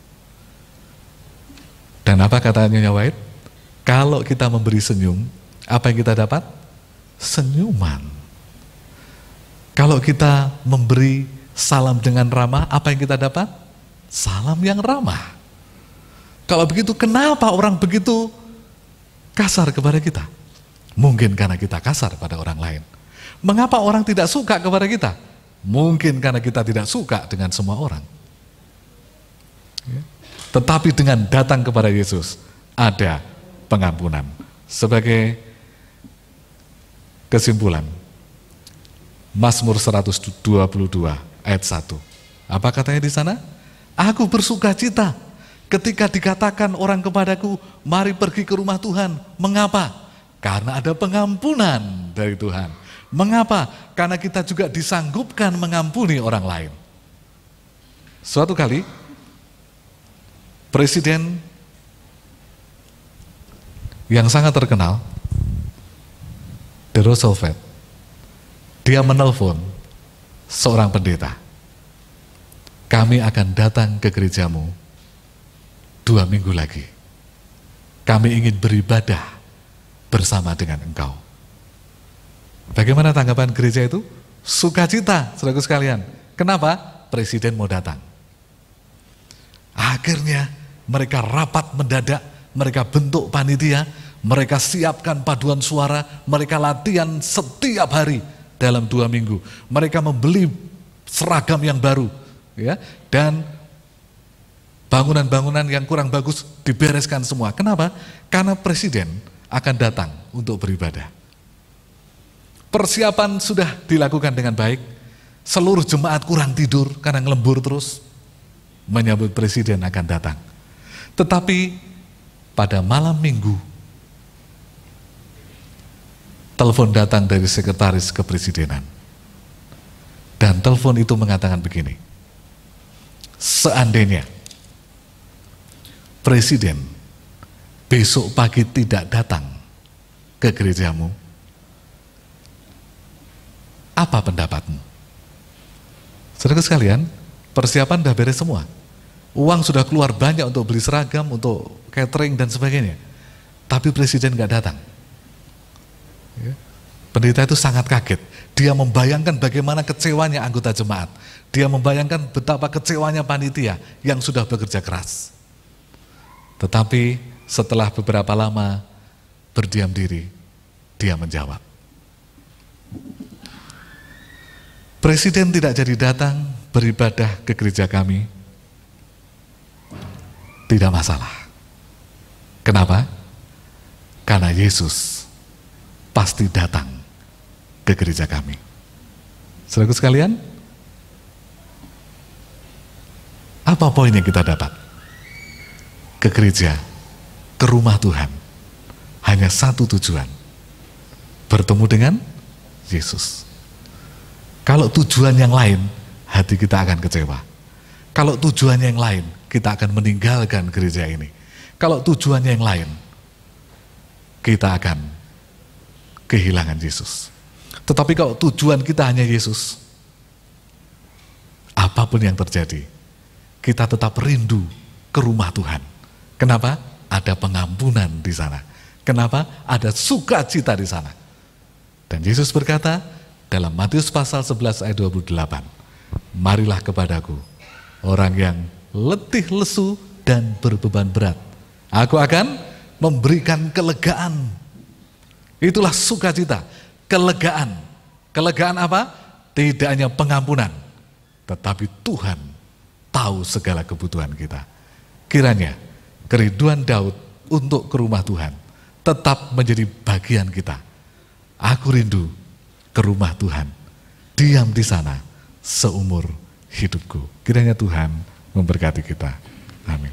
Dan apa kata Nyonya White? Kalau kita memberi senyum, apa yang kita dapat? Senyuman. Kalau kita memberi salam dengan ramah, apa yang kita dapat? Salam yang ramah. Kalau begitu, kenapa orang begitu kasar kepada kita? Mungkin karena kita kasar pada orang lain. Mengapa orang tidak suka kepada kita? Mungkin karena kita tidak suka dengan semua orang. Tetapi dengan datang kepada Yesus, ada pengampunan. Sebagai kesimpulan, Mazmur seratus dua puluh dua ayat satu. Apa katanya di sana? Aku bersuka cita ketika dikatakan orang kepadaku, mari pergi ke rumah Tuhan. Mengapa? Karena ada pengampunan dari Tuhan. Mengapa? Karena kita juga disanggupkan mengampuni orang lain. Suatu kali, Presiden yang sangat terkenal, de Roosevelt, dia menelpon seorang pendeta. Kami akan datang ke gerejamu dua minggu lagi. Kami ingin beribadah bersama dengan engkau. Bagaimana tanggapan gereja itu? Sukacita, saudaraku sekalian. Kenapa? Presiden mau datang. Akhirnya mereka rapat mendadak, mereka bentuk panitia, mereka siapkan paduan suara, mereka latihan setiap hari dalam dua minggu. Mereka membeli seragam yang baru, ya, dan bangunan-bangunan yang kurang bagus dibereskan semua. Kenapa? Karena presiden akan datang untuk beribadah. Persiapan sudah dilakukan dengan baik. Seluruh jemaat kurang tidur karena ngelembur terus menyambut presiden akan datang. Tetapi pada malam minggu, telepon datang dari sekretaris kepresidenan. Dan telepon itu mengatakan begini, seandainya presiden besok pagi tidak datang ke gerejamu, apa pendapatmu? Saudara sekalian, persiapan sudah beres semua. Uang sudah keluar banyak untuk beli seragam, untuk catering dan sebagainya. Tapi presiden nggak datang. Ya. Pendeta itu sangat kaget. Dia membayangkan bagaimana kecewanya anggota jemaat. Dia membayangkan betapa kecewanya panitia yang sudah bekerja keras. Tetapi setelah beberapa lama berdiam diri, dia menjawab. Presiden tidak jadi datang beribadah ke gereja kami, tidak masalah. Kenapa? Karena Yesus pasti datang ke gereja kami. Saudaraku sekalian, apa poin yang kita dapat? Ke gereja, ke rumah Tuhan, hanya satu tujuan, bertemu dengan Yesus. Kalau tujuan yang lain, hati kita akan kecewa. Kalau tujuan yang lain, kita akan meninggalkan gereja ini. Kalau tujuan yang lain, kita akan kehilangan Yesus. Tetapi kalau tujuan kita hanya Yesus, apapun yang terjadi, kita tetap rindu ke rumah Tuhan. Kenapa? Ada pengampunan di sana. Kenapa? Ada sukacita di sana. Dan Yesus berkata dalam Matius pasal sebelas ayat dua puluh delapan, marilah kepadaku orang yang letih lesu dan berbeban berat, aku akan memberikan kelegaan. Itulah sukacita, kelegaan. Kelegaan apa? Tidak hanya pengampunan, tetapi Tuhan tahu segala kebutuhan kita. Kiranya kerinduan Daud untuk ke rumah Tuhan tetap menjadi bagian kita. Aku rindu ke rumah Tuhan, diam di sana seumur hidupku. Kiranya Tuhan memberkati kita. Amin.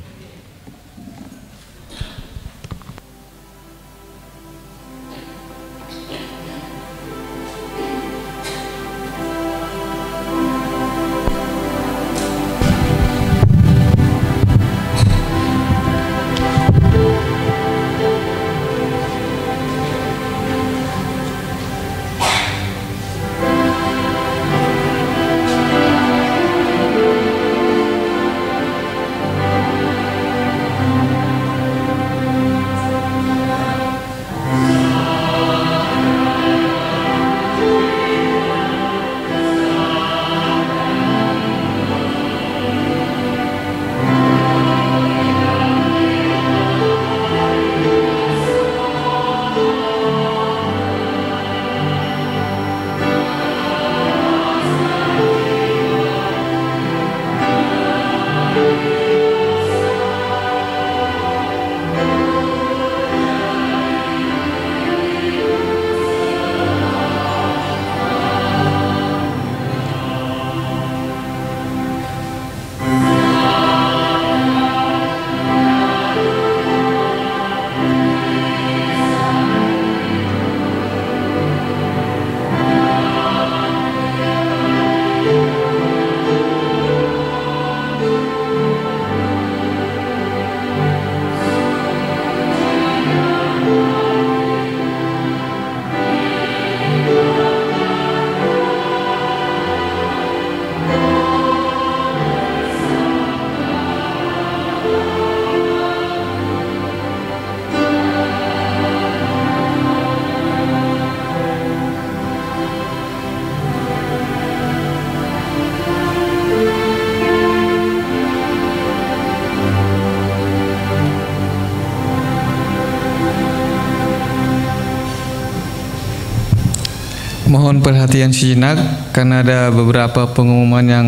Mohon perhatian sejenak karena ada beberapa pengumuman yang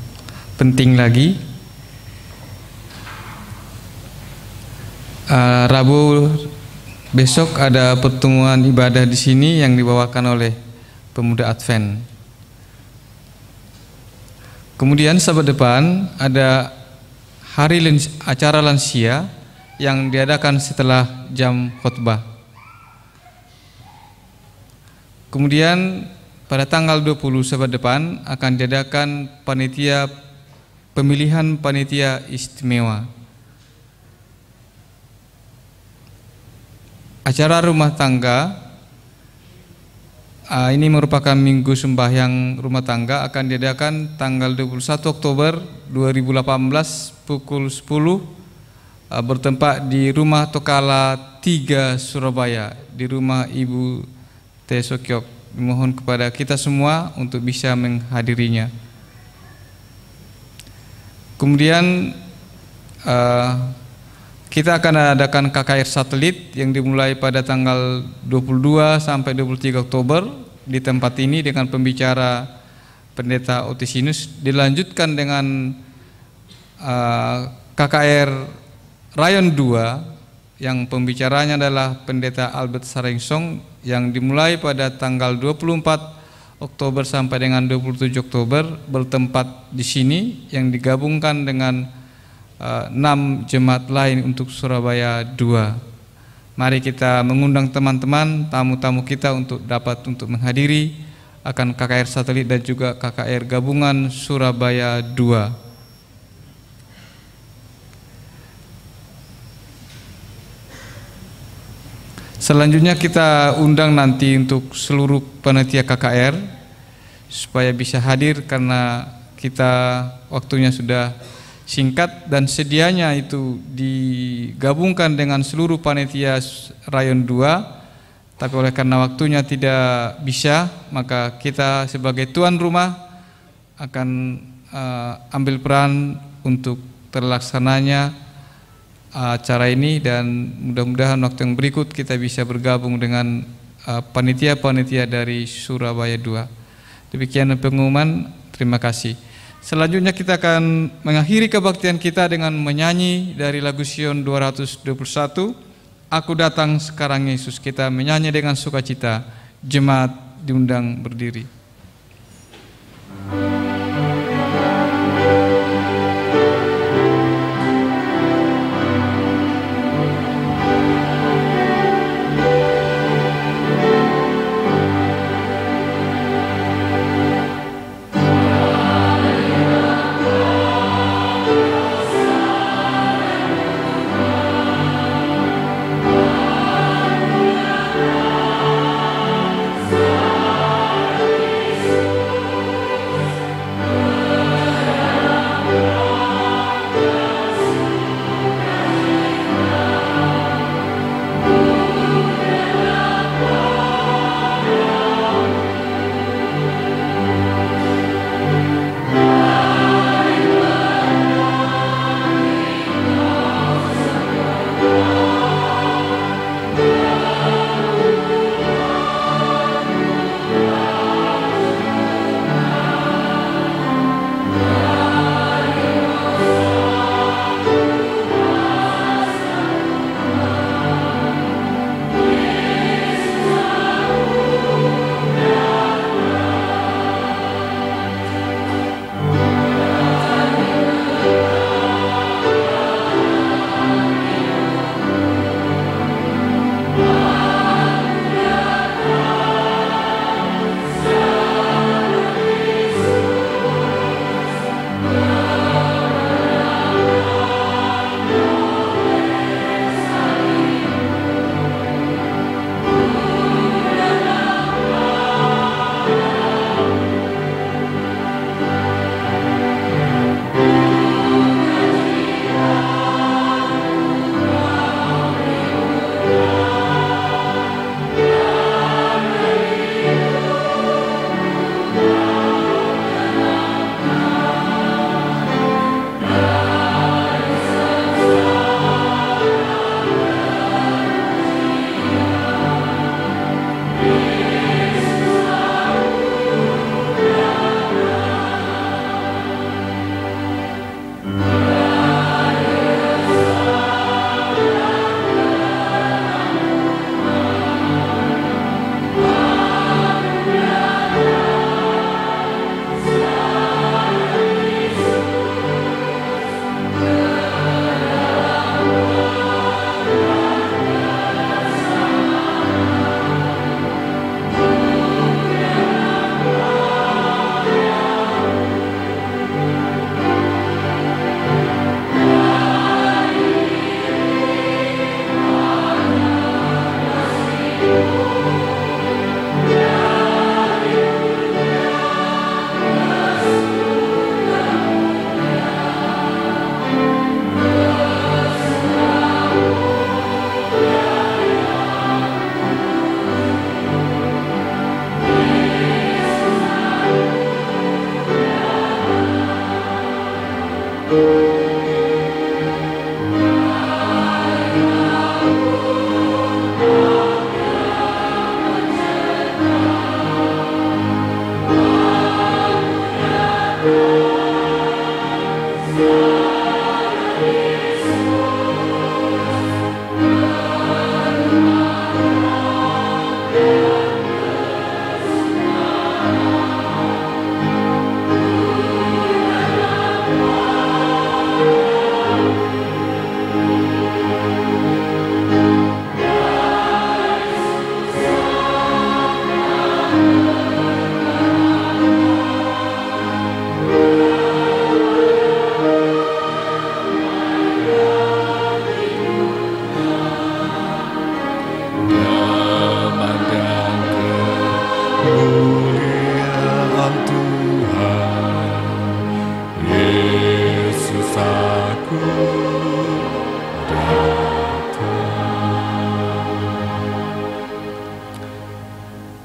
penting lagi. Uh, Rabu besok ada pertemuan ibadah di sini yang dibawakan oleh pemuda Advent. Kemudian Sabat depan ada hari lens, acara lansia yang diadakan setelah jam khotbah. Kemudian pada tanggal dua puluh Sabat depan akan diadakan panitia pemilihan panitia istimewa. Acara rumah tangga uh, ini merupakan minggu sembahyang rumah tangga, akan diadakan tanggal dua puluh satu Oktober dua ribu delapan belas pukul sepuluh uh, bertempat di Rumah Tokala tiga Surabaya, di rumah Ibu T. Sokyok. Mohon kepada kita semua untuk bisa menghadirinya. Kemudian uh, kita akan adakan K K R satelit yang dimulai pada tanggal dua puluh dua sampai dua puluh tiga Oktober di tempat ini dengan pembicara Pendeta Otisinus, dilanjutkan dengan uh, K K R Rayon dua yang pembicaranya adalah Pendeta Albert Sarengsong, yang dimulai pada tanggal dua puluh empat Oktober sampai dengan dua puluh tujuh Oktober bertempat di sini, yang digabungkan dengan uh, enam jemaat lain untuk Surabaya dua. Mari kita mengundang teman-teman, tamu-tamu kita untuk dapat untuk menghadiri akan K K R satelit dan juga K K R gabungan Surabaya dua. Selanjutnya kita undang nanti untuk seluruh panitia K K R supaya bisa hadir karena kita waktunya sudah singkat dan sedianya itu digabungkan dengan seluruh panitia Rayon dua, tapi oleh karena waktunya tidak bisa, maka kita sebagai tuan rumah akan uh, ambil peran untuk terlaksananya uh, acara ini, dan mudah-mudahan waktu yang berikut kita bisa bergabung dengan uh, panitia-panitia dari Surabaya dua. Demikian pengumuman, terima kasih. Selanjutnya kita akan mengakhiri kebaktian kita dengan menyanyi dari lagu Sion dua ratus dua puluh satu, Aku Datang Sekarang Yesus. Kita menyanyi dengan sukacita, jemaat diundang berdiri. Thank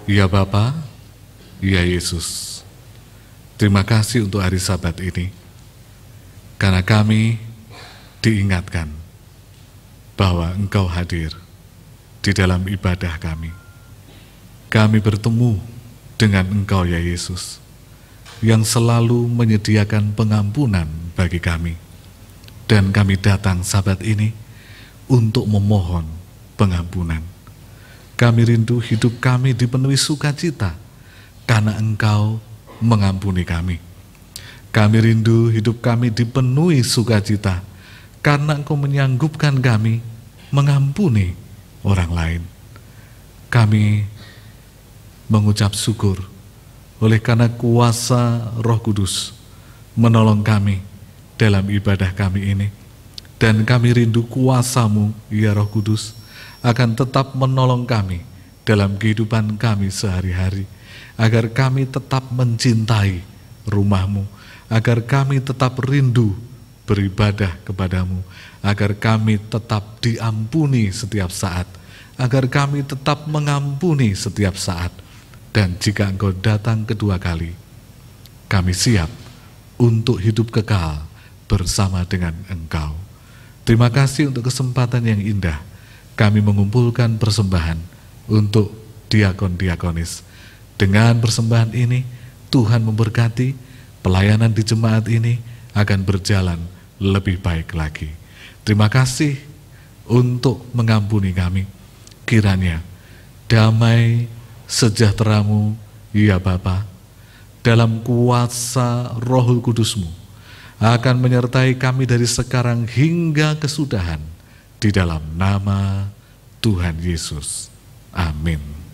Ya Bapa, ya Yesus, terima kasih untuk hari Sabat ini, karena kami diingatkan bahwa Engkau hadir di dalam ibadah kami. Kami bertemu dengan Engkau ya Yesus, yang selalu menyediakan pengampunan bagi kami. Dan kami datang Sabat ini untuk memohon pengampunan. Kami rindu hidup kami dipenuhi sukacita karena Engkau mengampuni kami. Kami rindu hidup kami dipenuhi sukacita karena Engkau menyanggupkan kami mengampuni orang lain. Kami mengucap syukur oleh karena kuasa Roh Kudus menolong kami dalam ibadah kami ini. Dan kami rindu kuasa-Mu, ya Roh Kudus, akan tetap menolong kami dalam kehidupan kami sehari-hari, agar kami tetap mencintai rumah-Mu, agar kami tetap rindu beribadah kepadamu, agar kami tetap diampuni setiap saat, agar kami tetap mengampuni setiap saat. Dan jika Engkau datang kedua kali, kami siap untuk hidup kekal bersama dengan Engkau. Terima kasih untuk kesempatan yang indah kami mengumpulkan persembahan untuk diakon-diakonis. Dengan persembahan ini, Tuhan memberkati pelayanan di jemaat ini akan berjalan lebih baik lagi. Terima kasih untuk mengampuni kami. Kiranya damai sejahtera-Mu, ya Bapa, dalam kuasa Roh Kudus-Mu akan menyertai kami dari sekarang hingga kesudahan. Di dalam nama Tuhan Yesus. Amin.